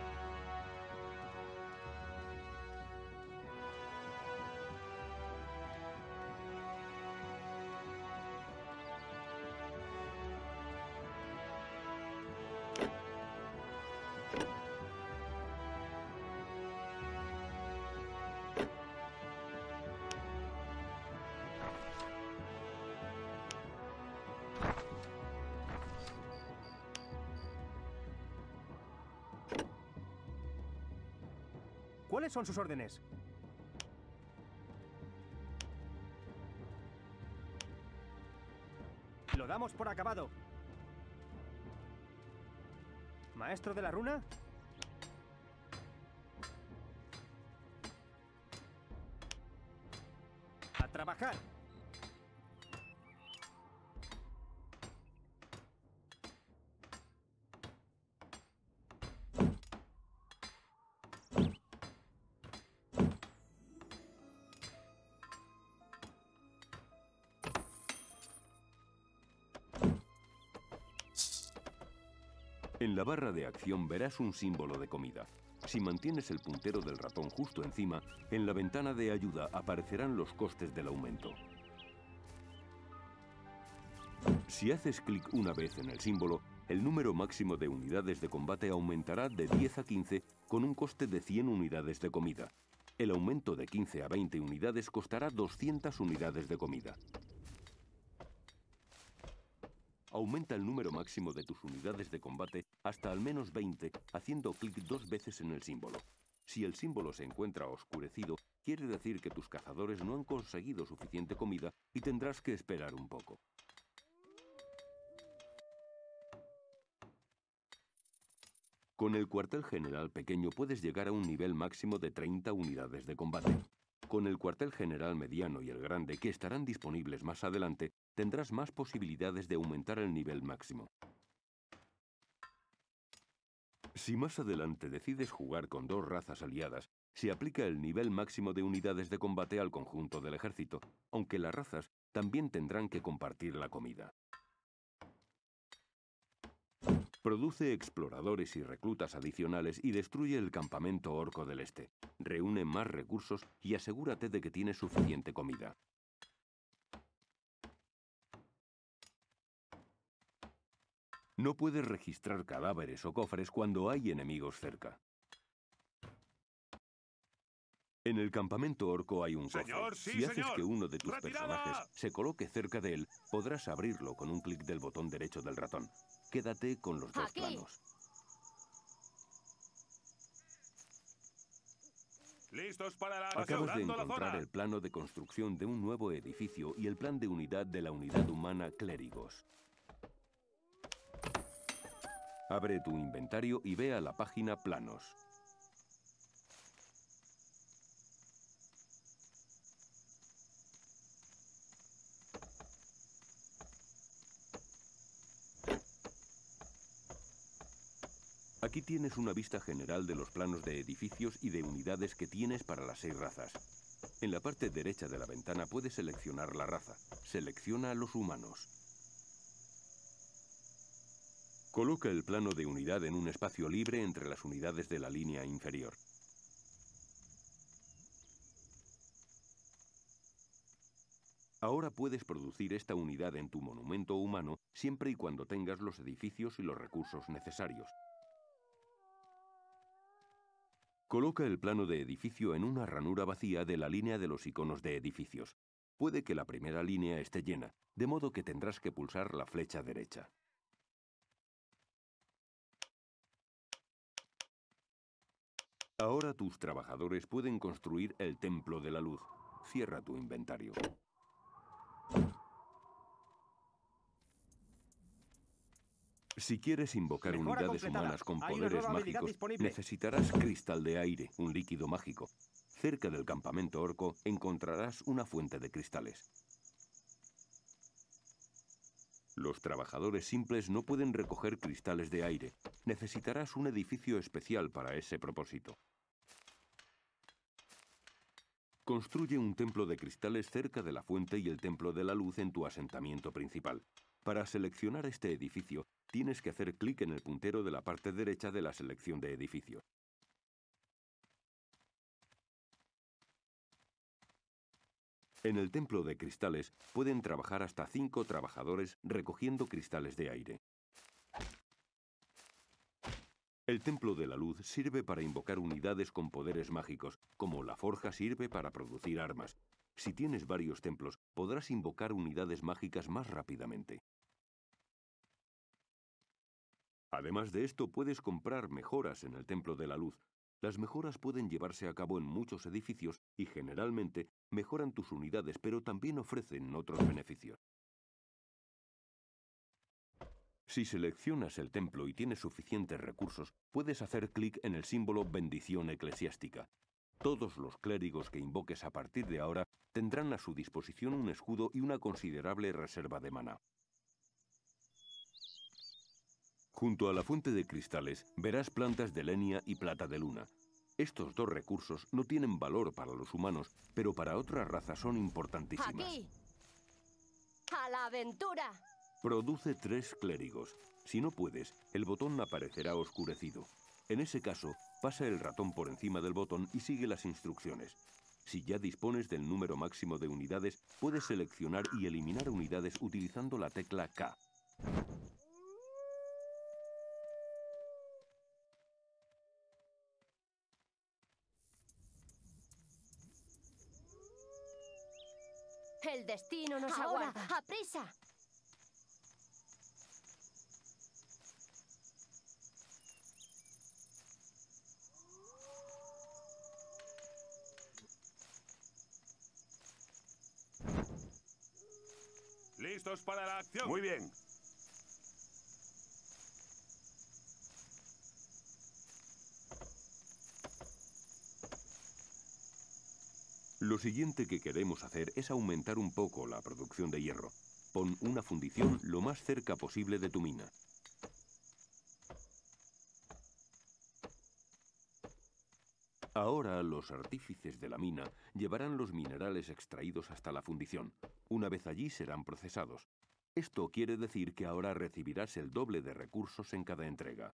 ¿Cuáles son sus órdenes? Lo damos por acabado. Maestro de la runa. A trabajar. En la barra de acción verás un símbolo de comida. Si mantienes el puntero del ratón justo encima, en la ventana de ayuda aparecerán los costes del aumento. Si haces clic una vez en el símbolo, el número máximo de unidades de combate aumentará de 10 a 15 con un coste de 100 unidades de comida. El aumento de 15 a 20 unidades costará 200 unidades de comida. Aumenta el número máximo de tus unidades de combate hasta al menos 20 haciendo clic 2 veces en el símbolo. Si el símbolo se encuentra oscurecido, quiere decir que tus cazadores no han conseguido suficiente comida y tendrás que esperar un poco. Con el cuartel general pequeño puedes llegar a un nivel máximo de 30 unidades de combate. Con el cuartel general mediano y el grande, que estarán disponibles más adelante, tendrás más posibilidades de aumentar el nivel máximo. Si más adelante decides jugar con 2 razas aliadas, se aplica el nivel máximo de unidades de combate al conjunto del ejército, aunque las razas también tendrán que compartir la comida. Produce exploradores y reclutas adicionales y destruye el campamento orco del este. Reúne más recursos y asegúrate de que tienes suficiente comida. No puedes registrar cadáveres o cofres cuando hay enemigos cerca. En el campamento orco hay un cofre. Señor, sí, Si haces señor. que uno de tus ¡Retirada! personajes se coloque cerca de él, podrás abrirlo con un clic del botón derecho del ratón. Quédate con los dos Aquí. planos. ¡Listos para la Acabas de asegurando la encontrar zona! el plano de construcción de un nuevo edificio y el plan de unidad de la unidad humana Clérigos. Abre tu inventario y ve a la página Planos. Aquí tienes una vista general de los planos de edificios y de unidades que tienes para las 6 razas. En la parte derecha de la ventana puedes seleccionar la raza. Selecciona a los humanos. Coloca el plano de unidad en un espacio libre entre las unidades de la línea inferior. Ahora puedes producir esta unidad en tu monumento humano siempre y cuando tengas los edificios y los recursos necesarios. Coloca el plano de edificio en una ranura vacía de la línea de los iconos de edificios. Puede que la primera línea esté llena, de modo que tendrás que pulsar la flecha derecha. Ahora tus trabajadores pueden construir el Templo de la Luz. Cierra tu inventario. Si quieres invocar Mejora unidades completada. humanas con Hay una poderes nueva habilidad mágicos, disponible. necesitarás cristal de aire, un líquido mágico. Cerca del campamento orco encontrarás una fuente de cristales. Los trabajadores simples no pueden recoger cristales de aire. Necesitarás un edificio especial para ese propósito. Construye un templo de cristales cerca de la fuente y el templo de la luz en tu asentamiento principal. Para seleccionar este edificio, tienes que hacer clic en el puntero de la parte derecha de la selección de edificio. En el templo de cristales pueden trabajar hasta 5 trabajadores recogiendo cristales de aire. El templo de la luz sirve para invocar unidades con poderes mágicos, como la forja sirve para producir armas. Si tienes varios templos, podrás invocar unidades mágicas más rápidamente. Además de esto, puedes comprar mejoras en el templo de la luz. Las mejoras pueden llevarse a cabo en muchos edificios y generalmente mejoran tus unidades, pero también ofrecen otros beneficios. Si seleccionas el templo y tienes suficientes recursos, puedes hacer clic en el símbolo bendición eclesiástica. Todos los clérigos que invoques a partir de ahora tendrán a su disposición un escudo y una considerable reserva de maná. Junto a la fuente de cristales verás plantas de lenia y plata de luna. Estos 2 recursos no tienen valor para los humanos, pero para otras razas son importantísimas. ¡Aquí! ¡A la aventura! Produce 3 clérigos. Si no puedes, el botón aparecerá oscurecido. En ese caso, pasa el ratón por encima del botón y sigue las instrucciones. Si ya dispones del número máximo de unidades, puedes seleccionar y eliminar unidades utilizando la tecla K. El destino nos Ahora, aguarda. ¡Aprisa! ¿Listos para la acción? Muy bien. Lo siguiente que queremos hacer es aumentar un poco la producción de hierro. Pon una fundición lo más cerca posible de tu mina. Ahora los artífices de la mina llevarán los minerales extraídos hasta la fundición. Una vez allí serán procesados. Esto quiere decir que ahora recibirás el doble de recursos en cada entrega.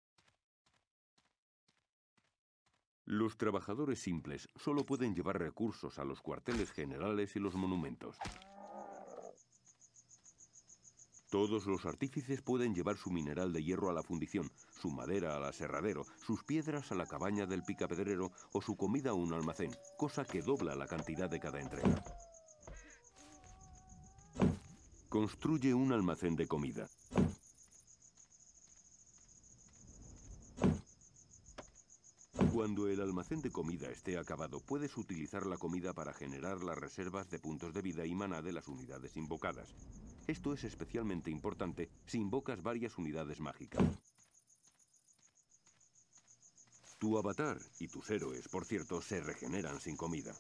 Los trabajadores simples solo pueden llevar recursos a los cuarteles generales y los monumentos. Todos los artífices pueden llevar su mineral de hierro a la fundición, su madera al aserradero, sus piedras a la cabaña del picapedrero o su comida a un almacén, cosa que dobla la cantidad de cada entrega. Construye un almacén de comida. Cuando el almacén de comida esté acabado, puedes utilizar la comida para generar las reservas de puntos de vida y maná de las unidades invocadas. Esto es especialmente importante si invocas varias unidades mágicas. Tu avatar y tus héroes, por cierto, se regeneran sin comida.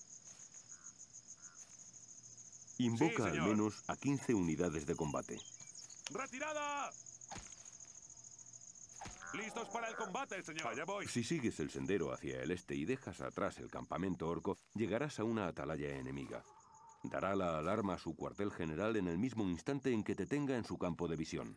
Invoca al menos a 15 unidades de combate. ¡Retirada! ¡Listos para el combate, señor! ¡Allá voy! Si sigues el sendero hacia el este y dejas atrás el campamento orco, llegarás a una atalaya enemiga. Dará la alarma a su cuartel general en el mismo instante en que te tenga en su campo de visión.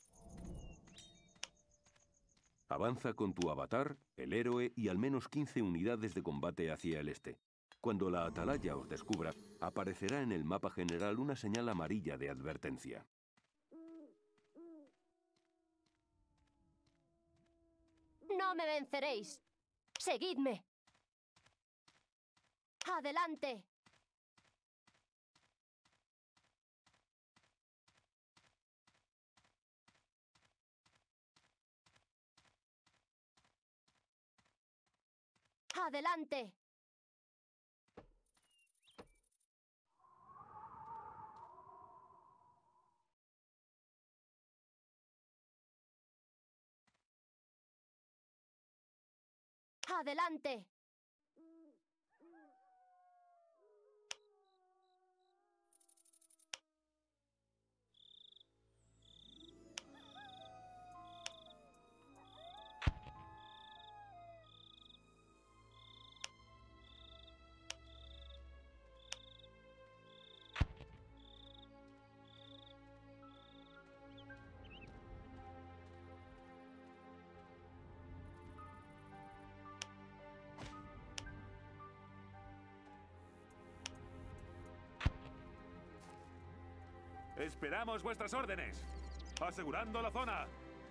Avanza con tu avatar, el héroe y al menos 15 unidades de combate hacia el este. Cuando la atalaya os descubra, aparecerá en el mapa general una señal amarilla de advertencia. No me venceréis. Seguidme. Adelante. Adelante. Adelante. Esperamos vuestras órdenes. Asegurando la zona.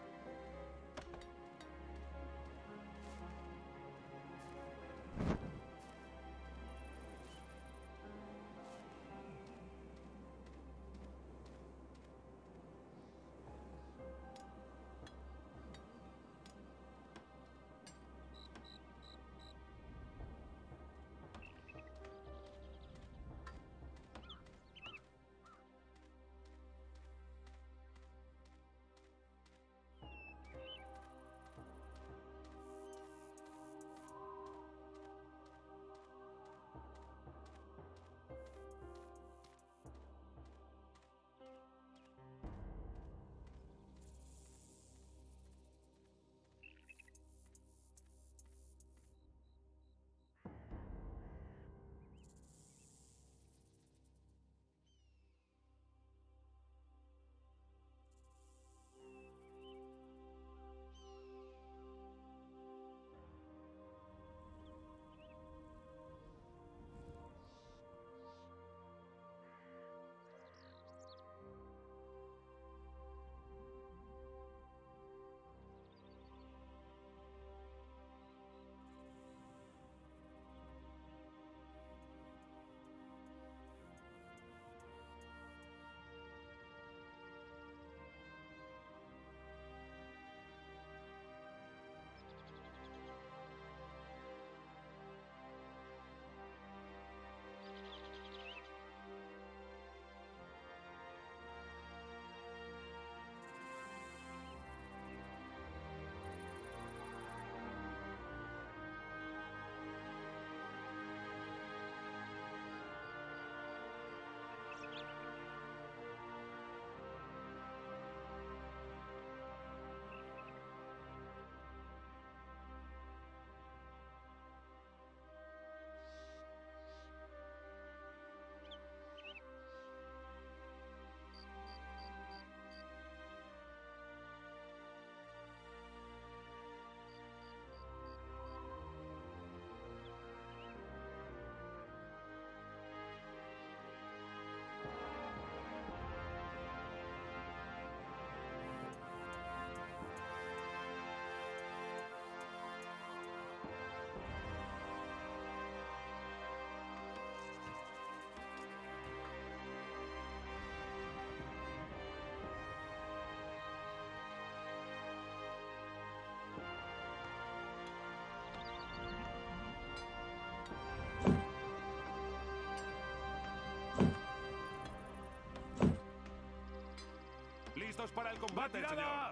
¡Listos para el combate, señor!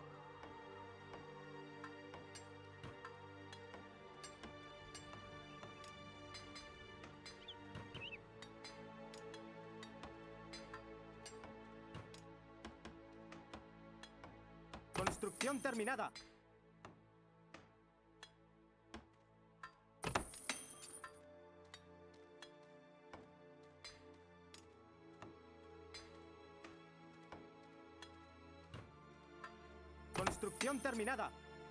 Construcción terminada. Misión terminada.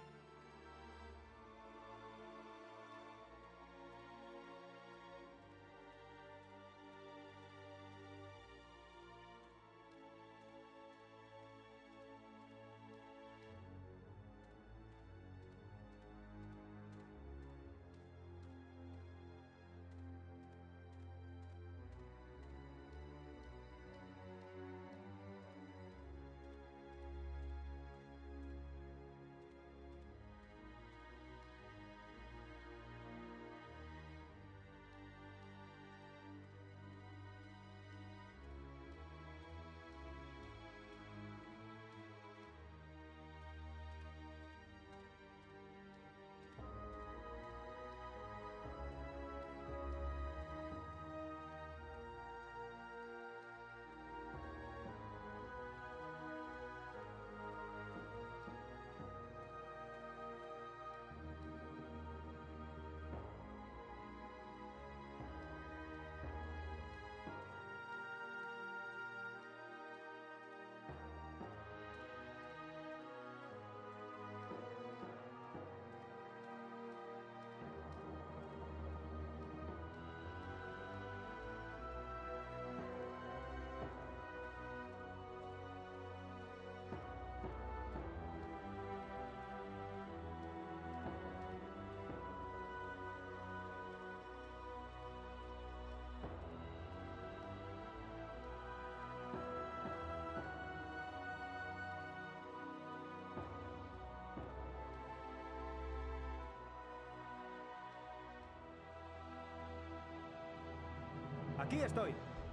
Aquí estoy.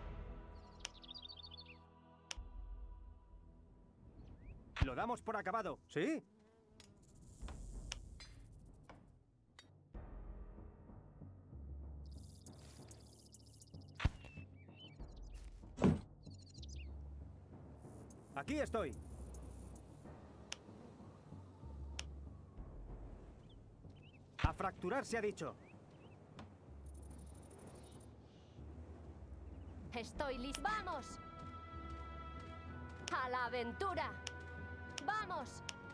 Lo damos por acabado, ¿sí? Aquí estoy. A fracturar se ha dicho. Estoy listo. ¡Vamos! ¡A la aventura! ¡Vamos!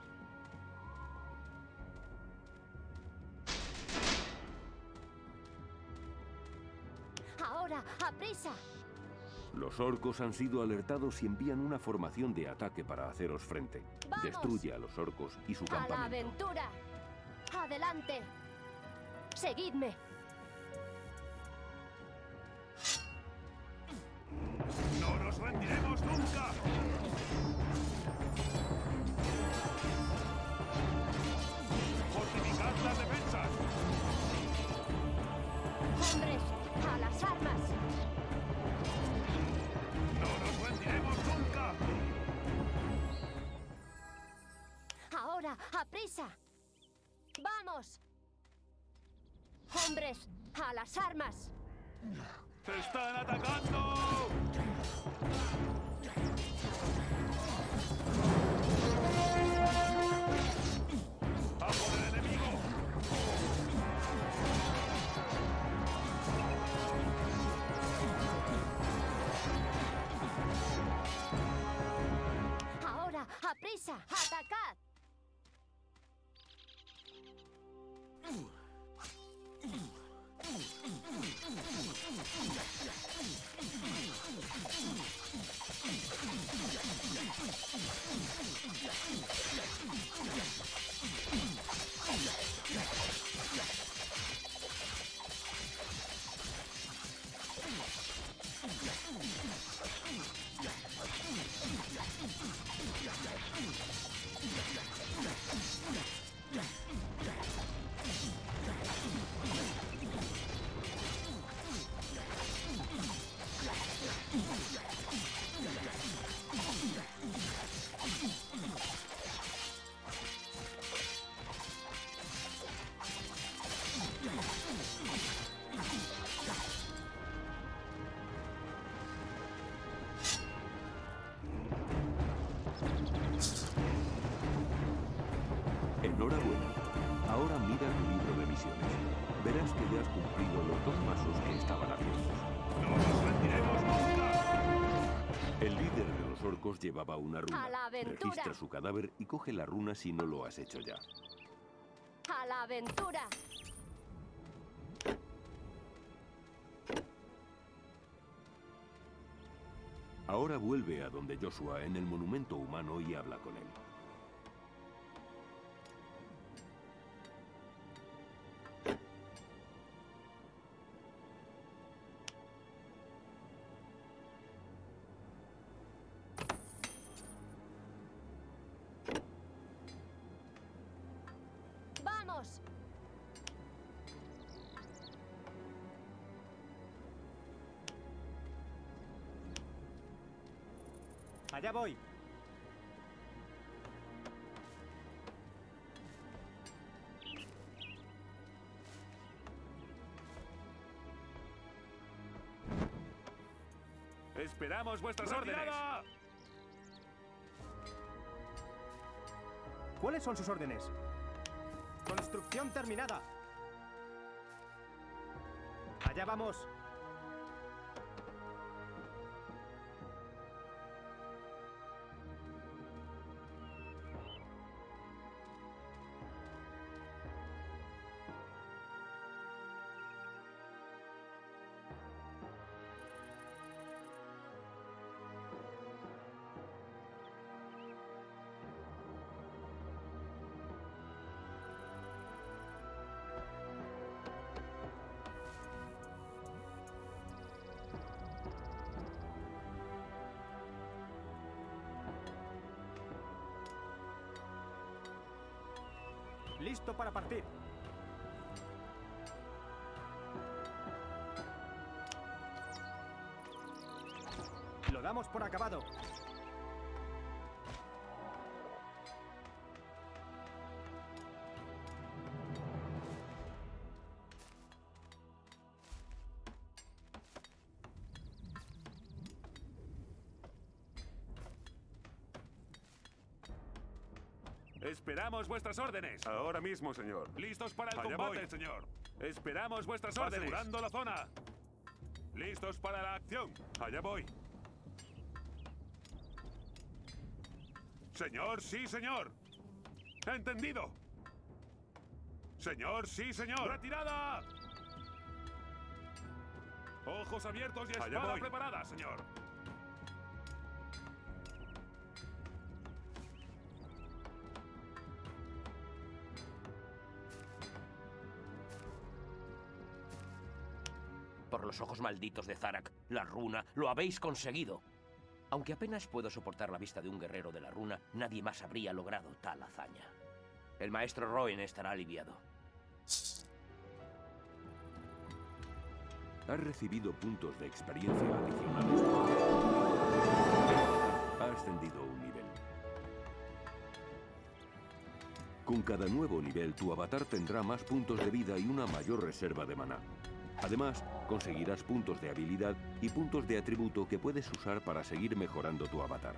¡Ahora, a prisa! Los orcos han sido alertados y envían una formación de ataque para haceros frente. ¡Vamos! Destruye a los orcos y su ¡A la campamento. aventura! ¡Adelante! ¡Seguidme! ¡No nos rendiremos nunca! ¡Fortificad las defensas! ¡Hombres, a las armas! ¡No nos rendiremos nunca! ¡Ahora, a prisa! ¡Vamos! ¡Hombres, a las armas! ¡Están atacando! ¡A por el enemigo! ¡Ahora, a prisa! ¡Atacad! Enhorabuena. Ahora mira tu libro de misiones. Verás que ya has cumplido los 2 pasos que estaban abiertos. ¡No nos rendiremos nunca! El líder de los orcos llevaba una runa. ¡A la aventura! Registra su cadáver y coge la runa si no lo has hecho ya. ¡A la aventura! Ahora vuelve a donde Joshua en el monumento humano y habla con él. ¡Vamos! Allá voy. Esperamos vuestras órdenes. ¿Cuáles son sus órdenes? Construcción terminada. Allá vamos. Listo para partir. Lo damos por acabado. Esperamos vuestras órdenes. Ahora mismo, señor. Listos para el Allá combate, voy. señor. Esperamos vuestras órdenes. Asegurando la zona. Listos para la acción. Allá voy. Señor, sí, señor. Entendido. Señor, sí, señor. ¡Retirada! Ojos abiertos y Allá espada voy. preparada, señor. Por los ojos malditos de Zarak, la runa, lo habéis conseguido. Aunque apenas puedo soportar la vista de un guerrero de la runa, nadie más habría logrado tal hazaña. El maestro Roen estará aliviado. Has recibido puntos de experiencia adicionales. Ha ascendido un nivel. Con cada nuevo nivel, tu avatar tendrá más puntos de vida y una mayor reserva de maná. Además, conseguirás puntos de habilidad y puntos de atributo que puedes usar para seguir mejorando tu avatar.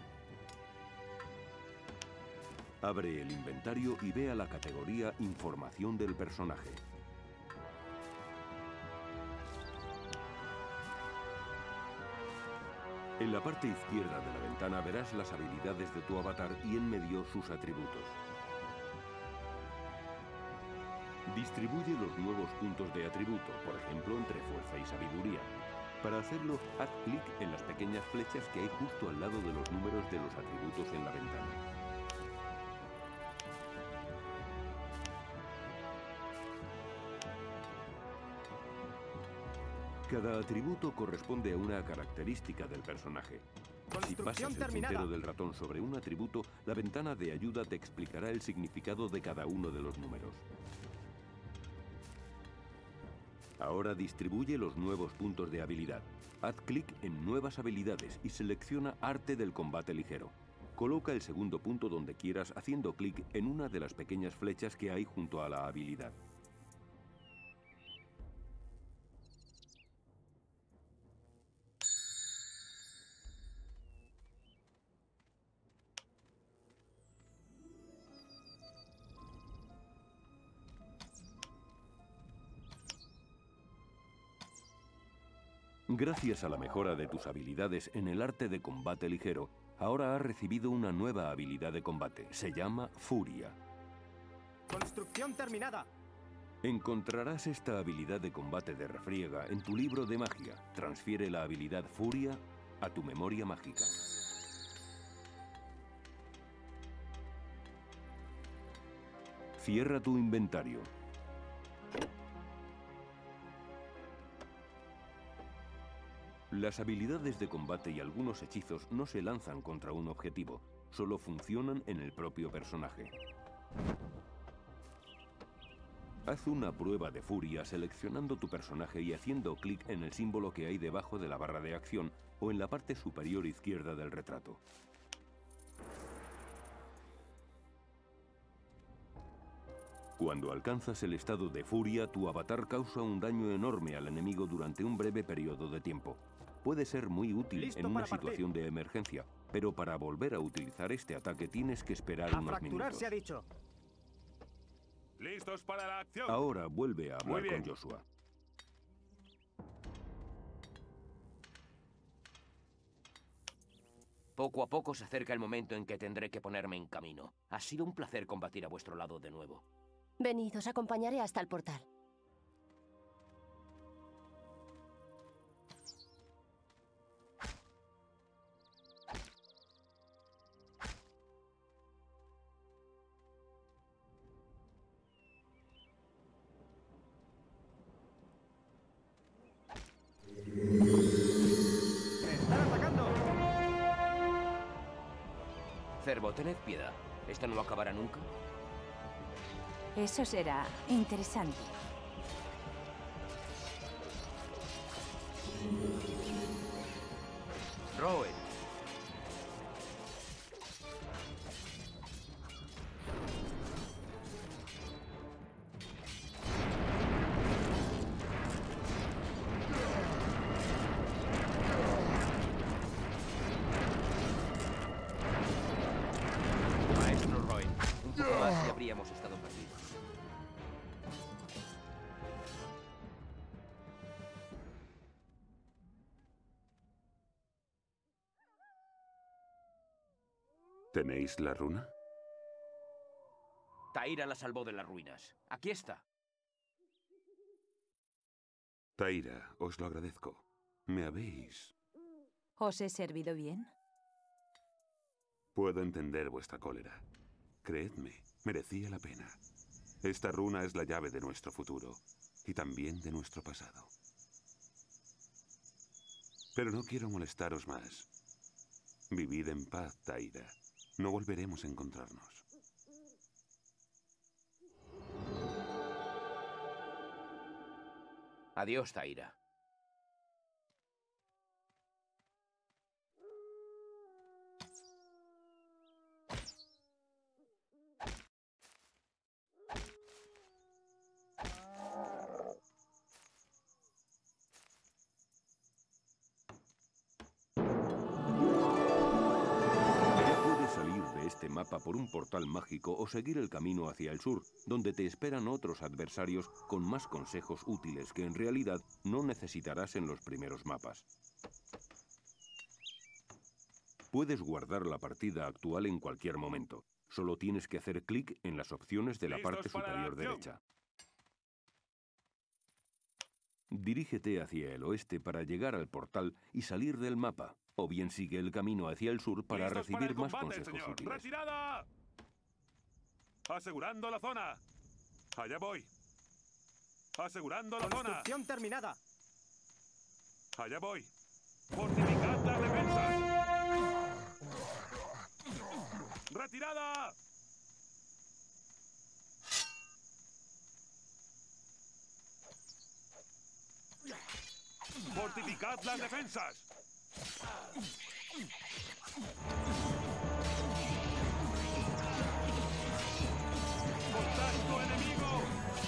Abre el inventario y ve a la categoría Información del personaje. En la parte izquierda de la ventana verás las habilidades de tu avatar y en medio sus atributos. Distribuye los nuevos puntos de atributo, por ejemplo, entre fuerza y sabiduría. Para hacerlo, haz clic en las pequeñas flechas que hay justo al lado de los números de los atributos en la ventana. Cada atributo corresponde a una característica del personaje. Si pasas el puntero del ratón sobre un atributo, la ventana de ayuda te explicará el significado de cada uno de los números. Ahora distribuye los nuevos puntos de habilidad. Haz clic en Nuevas habilidades y selecciona Arte del combate ligero. Coloca el segundo punto donde quieras haciendo clic en una de las pequeñas flechas que hay junto a la habilidad. Gracias a la mejora de tus habilidades en el arte de combate ligero, ahora has recibido una nueva habilidad de combate. Se llama Furia. Construcción terminada. Encontrarás esta habilidad de combate de refriega en tu libro de magia. Transfiere la habilidad Furia a tu memoria mágica. Cierra tu inventario. Las habilidades de combate y algunos hechizos no se lanzan contra un objetivo, solo funcionan en el propio personaje. Haz una prueba de furia seleccionando tu personaje y haciendo clic en el símbolo que hay debajo de la barra de acción o en la parte superior izquierda del retrato. Cuando alcanzas el estado de furia, tu avatar causa un daño enorme al enemigo durante un breve periodo de tiempo. Puede ser muy útil en una situación de emergencia, pero para volver a utilizar este ataque tienes que esperar unos minutos. Se ha dicho. ¡Listos para la acción! Ahora vuelve a hablar con Joshua. Poco a poco se acerca el momento en que tendré que ponerme en camino. Ha sido un placer combatir a vuestro lado de nuevo. Venid, os acompañaré hasta el portal. Cervo, tened piedad. ¿Esto no acabará nunca? Eso será interesante. Rowan. Maestro Rowan, un poco más y habríamos estado perdidos. ¿Tenéis la runa? Taira la salvó de las ruinas. Aquí está. Taira, os lo agradezco. Me habéis... ¿Os he servido bien? Puedo entender vuestra cólera. Creedme, merecía la pena. Esta runa es la llave de nuestro futuro y también de nuestro pasado. Pero no quiero molestaros más. Vivid en paz, Taira. No volveremos a encontrarnos. Adiós, Taira. Este mapa por un portal mágico o seguir el camino hacia el sur, donde te esperan otros adversarios con más consejos útiles que en realidad no necesitarás en los primeros mapas. Puedes guardar la partida actual en cualquier momento. Solo tienes que hacer clic en las opciones de la parte superior derecha. Dirígete hacia el oeste para llegar al portal y salir del mapa. O bien sigue el camino hacia el sur para recibir más consejos útiles. ¡Retirada! ¡Asegurando la zona! ¡Allá voy! ¡Asegurando la zona! ¡Construcción terminada! ¡Allá voy! ¡Fortificad las defensas! ¡Retirada! ¡Fortificad las defensas! ¡Contacto enemigo!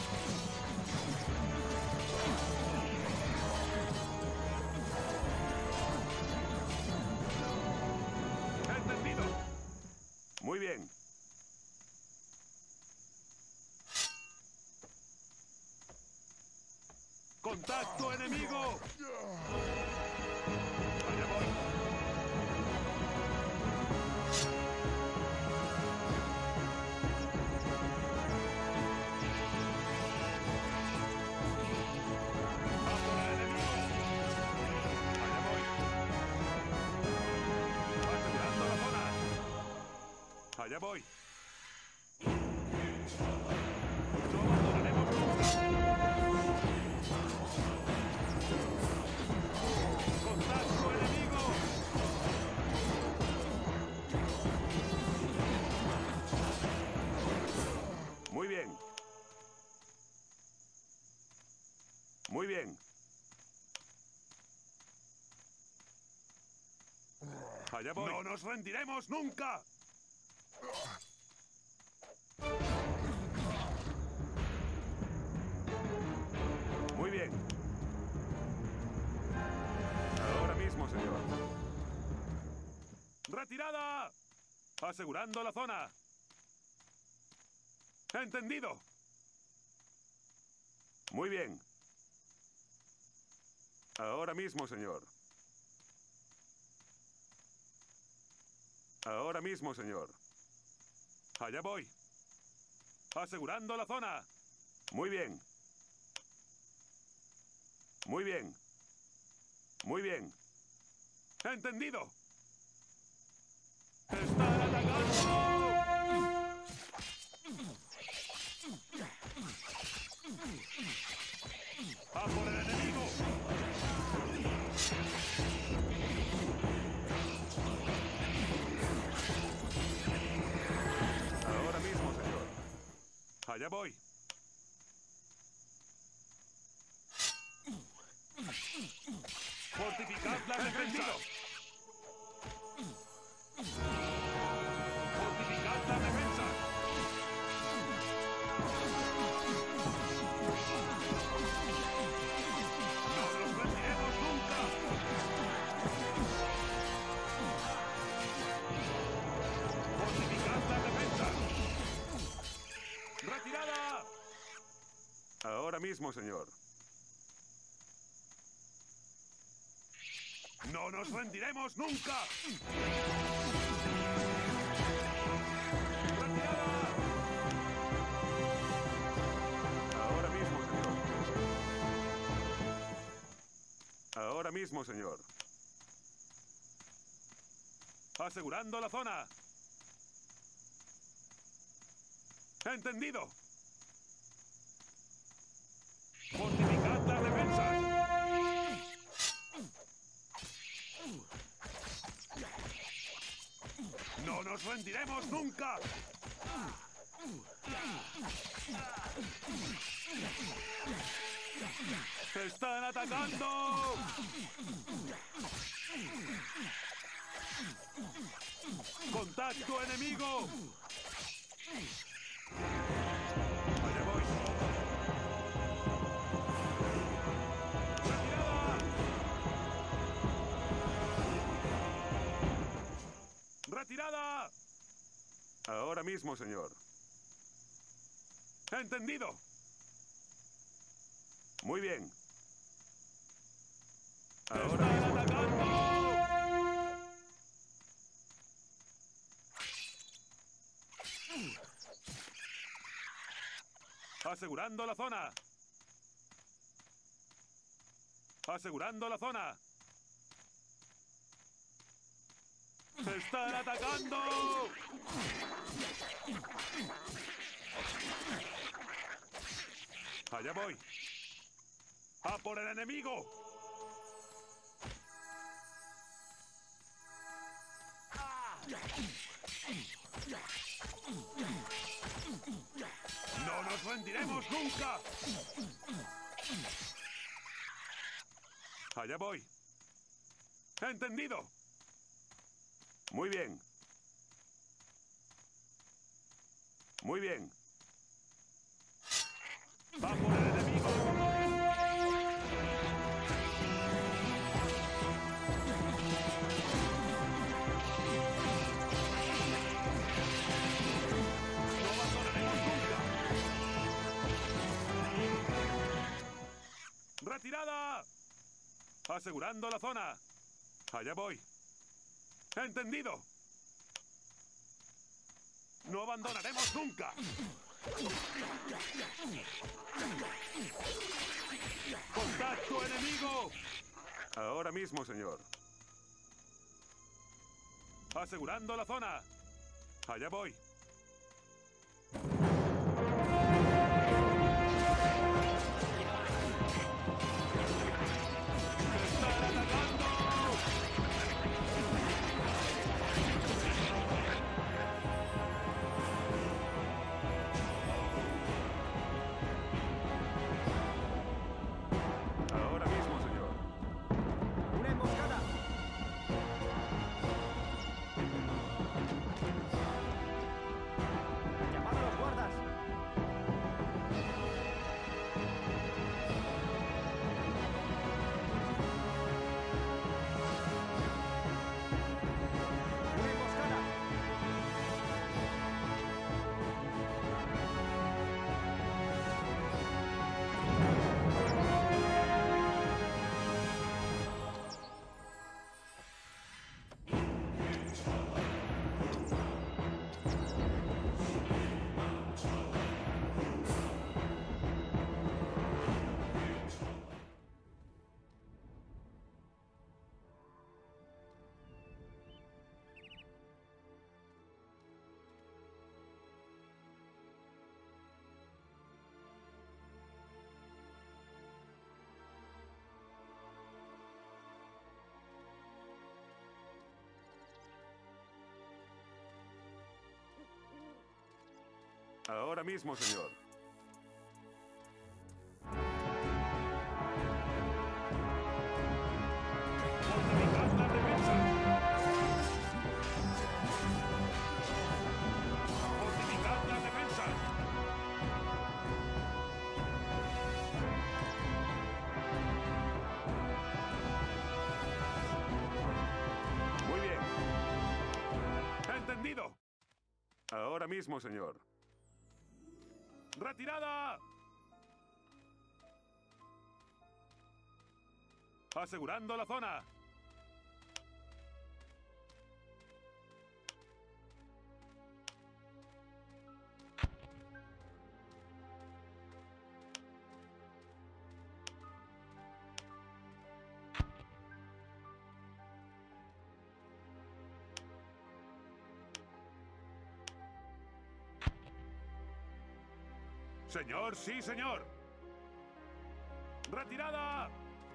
¡Entendido! Muy bien. ¡Contacto enemigo! Allá voy. ¡No nos rendiremos nunca! Muy bien. Ahora mismo, señor. ¡Retirada! Asegurando la zona. ¡Entendido! Muy bien. Ahora mismo, señor. Ahora mismo, señor. Allá voy. Asegurando la zona. Muy bien. Muy bien. Muy bien. ¡Entendido! ¡Están atacando! ¡A por el enemigo! Ahora mismo, señor. Allá voy. ¡Fortificad la defensa! ¡Fortificad la defensa! ¡No nos rendiremos nunca! ¡Fortificad la defensa! ¡Retirada! Ahora mismo, señor. ¡No nos rendiremos nunca! ¡Retirada! Ahora mismo, señor. Ahora mismo, señor. Asegurando la zona. ¡Entendido! ¡Fortificad las defensas! ¡No nos rendiremos nunca! ¡Están atacando! ¡Contacto enemigo! Allá voy. ¡Retirada! ¡Retirada! Ahora mismo, señor. ¡Entendido! Muy bien. Ahora mismo, atacando! Asegurando la zona. Asegurando la zona. ¡Se están atacando! Allá voy. ¡A por el enemigo! ¡No nos rendiremos nunca! Allá voy. ¡Entendido! Muy bien. Muy bien. ¡Va por el enemigo! ¡No abandonaremos nunca! ¡Retirada! Asegurando la zona. Allá voy. ¡Entendido! ¡No abandonaremos nunca! ¡Contacto enemigo! Ahora mismo, señor. Asegurando la zona. Allá voy. ¡Están atacando! Ahora mismo, señor. ¡Una emboscada! Ahora mismo, señor. ¡Fortificad las defensas! ¡Fortificad las defensas! Muy bien. ¡Entendido! Ahora mismo, señor. ¡Retirada! ¡Asegurando la zona! Señor, sí, señor. ¡Retirada!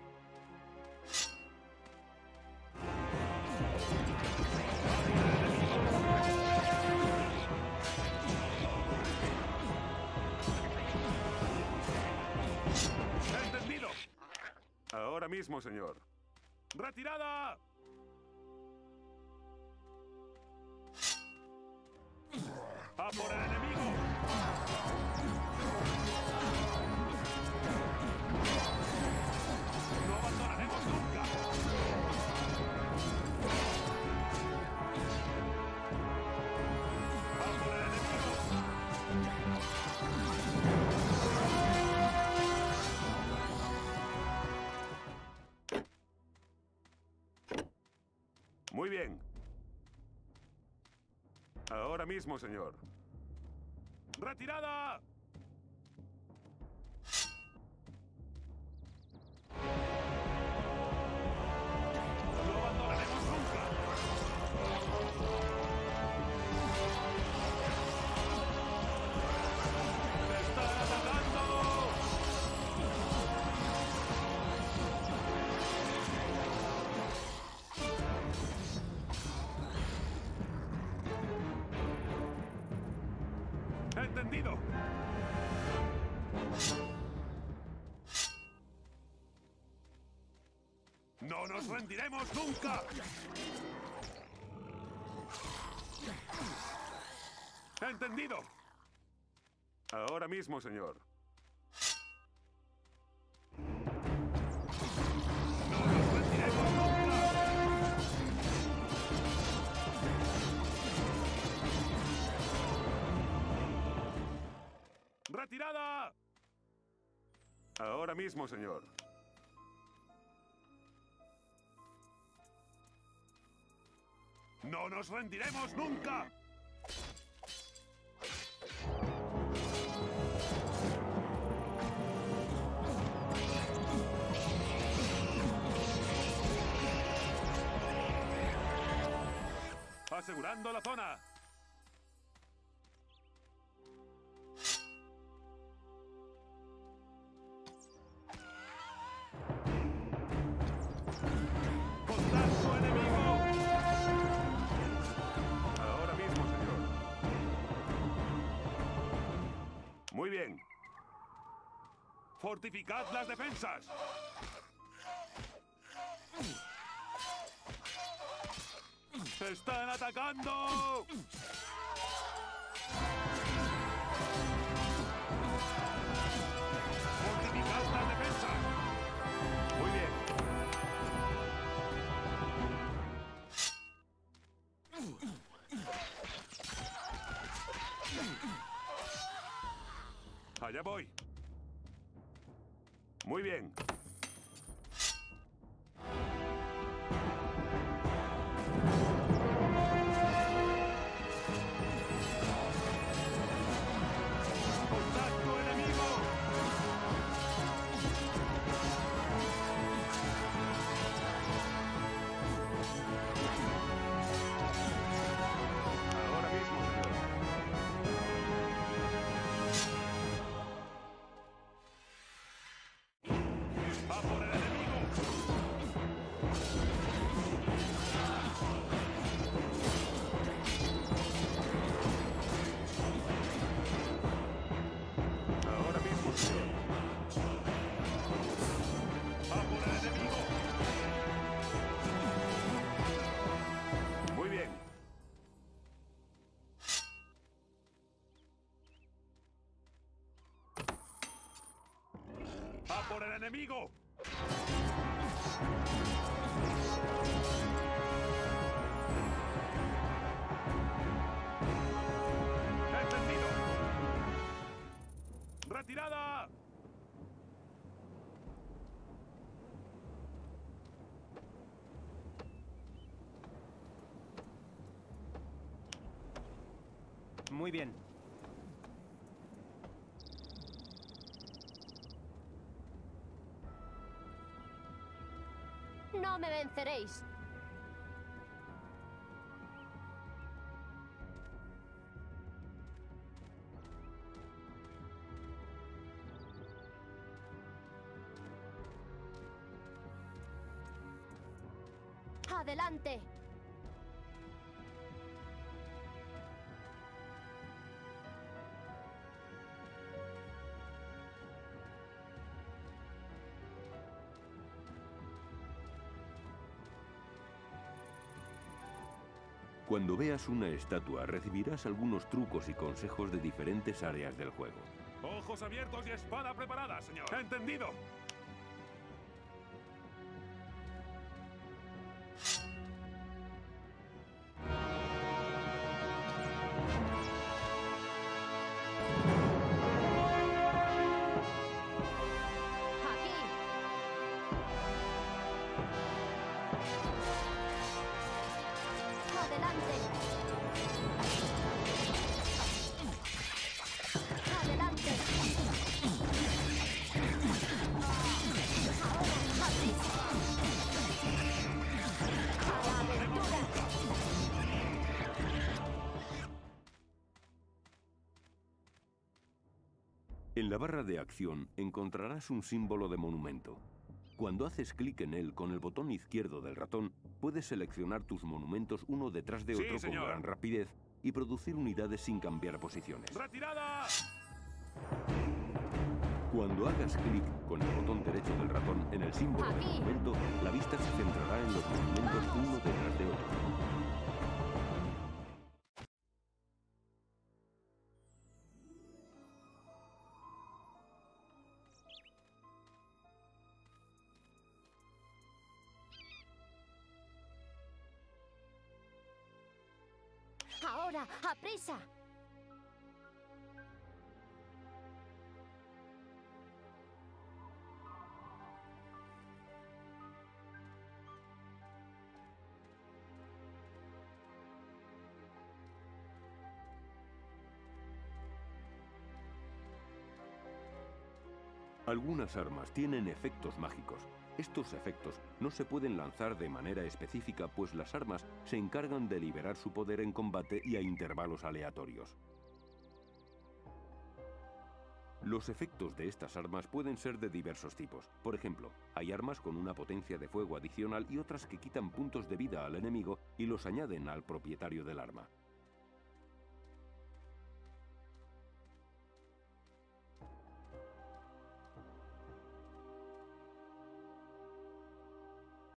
¡Entendido! Ahora mismo, señor. ¡Retirada! ¡A por el enemigo! ¡No abandonaremos nunca! ¡A por el enemigo! Muy bien. Ahora mismo, señor. ¡Retirada! ¡No abandonaremos nunca! ¡Están atacando! ¡Entendido! ¡No nos rendiremos nunca! ¡Entendido! Ahora mismo, señor. ¡No nos rendiremos nunca! ¡Retirada! Ahora mismo, señor. ¡No nos rendiremos nunca! ¡Asegurando la zona! ¡Contacto enemigo! Ahora mismo, señor. Muy bien. ¡Fortificad las defensas! ¡Están atacando! ¡Fortificad las defensas! Muy bien. Allá voy. Muy bien. ¡Contacto enemigo! Ahora mismo, señor. por el enemigo! ¡Entendido! ¡Retirada! Muy bien. No me venceréis. ¡Adelante! Cuando veas una estatua, recibirás algunos trucos y consejos de diferentes áreas del juego. ¡Ojos abiertos y espada preparada, señor! ¡Entendido! En la barra de acción encontrarás un símbolo de monumento. Cuando haces clic en él con el botón izquierdo del ratón, puedes seleccionar tus monumentos uno detrás de otro con gran rapidez y producir unidades sin cambiar posiciones. ¡Retirada! Cuando hagas clic con el botón derecho del ratón en el símbolo del monumento, la vista se centrará en los monumentos uno detrás de otro. ¡Ahora! ¡Aprisa! Algunas armas tienen efectos mágicos. Estos efectos no se pueden lanzar de manera específica, pues las armas se encargan de liberar su poder en combate y a intervalos aleatorios. Los efectos de estas armas pueden ser de diversos tipos. Por ejemplo, hay armas con una potencia de fuego adicional y otras que quitan puntos de vida al enemigo y los añaden al propietario del arma.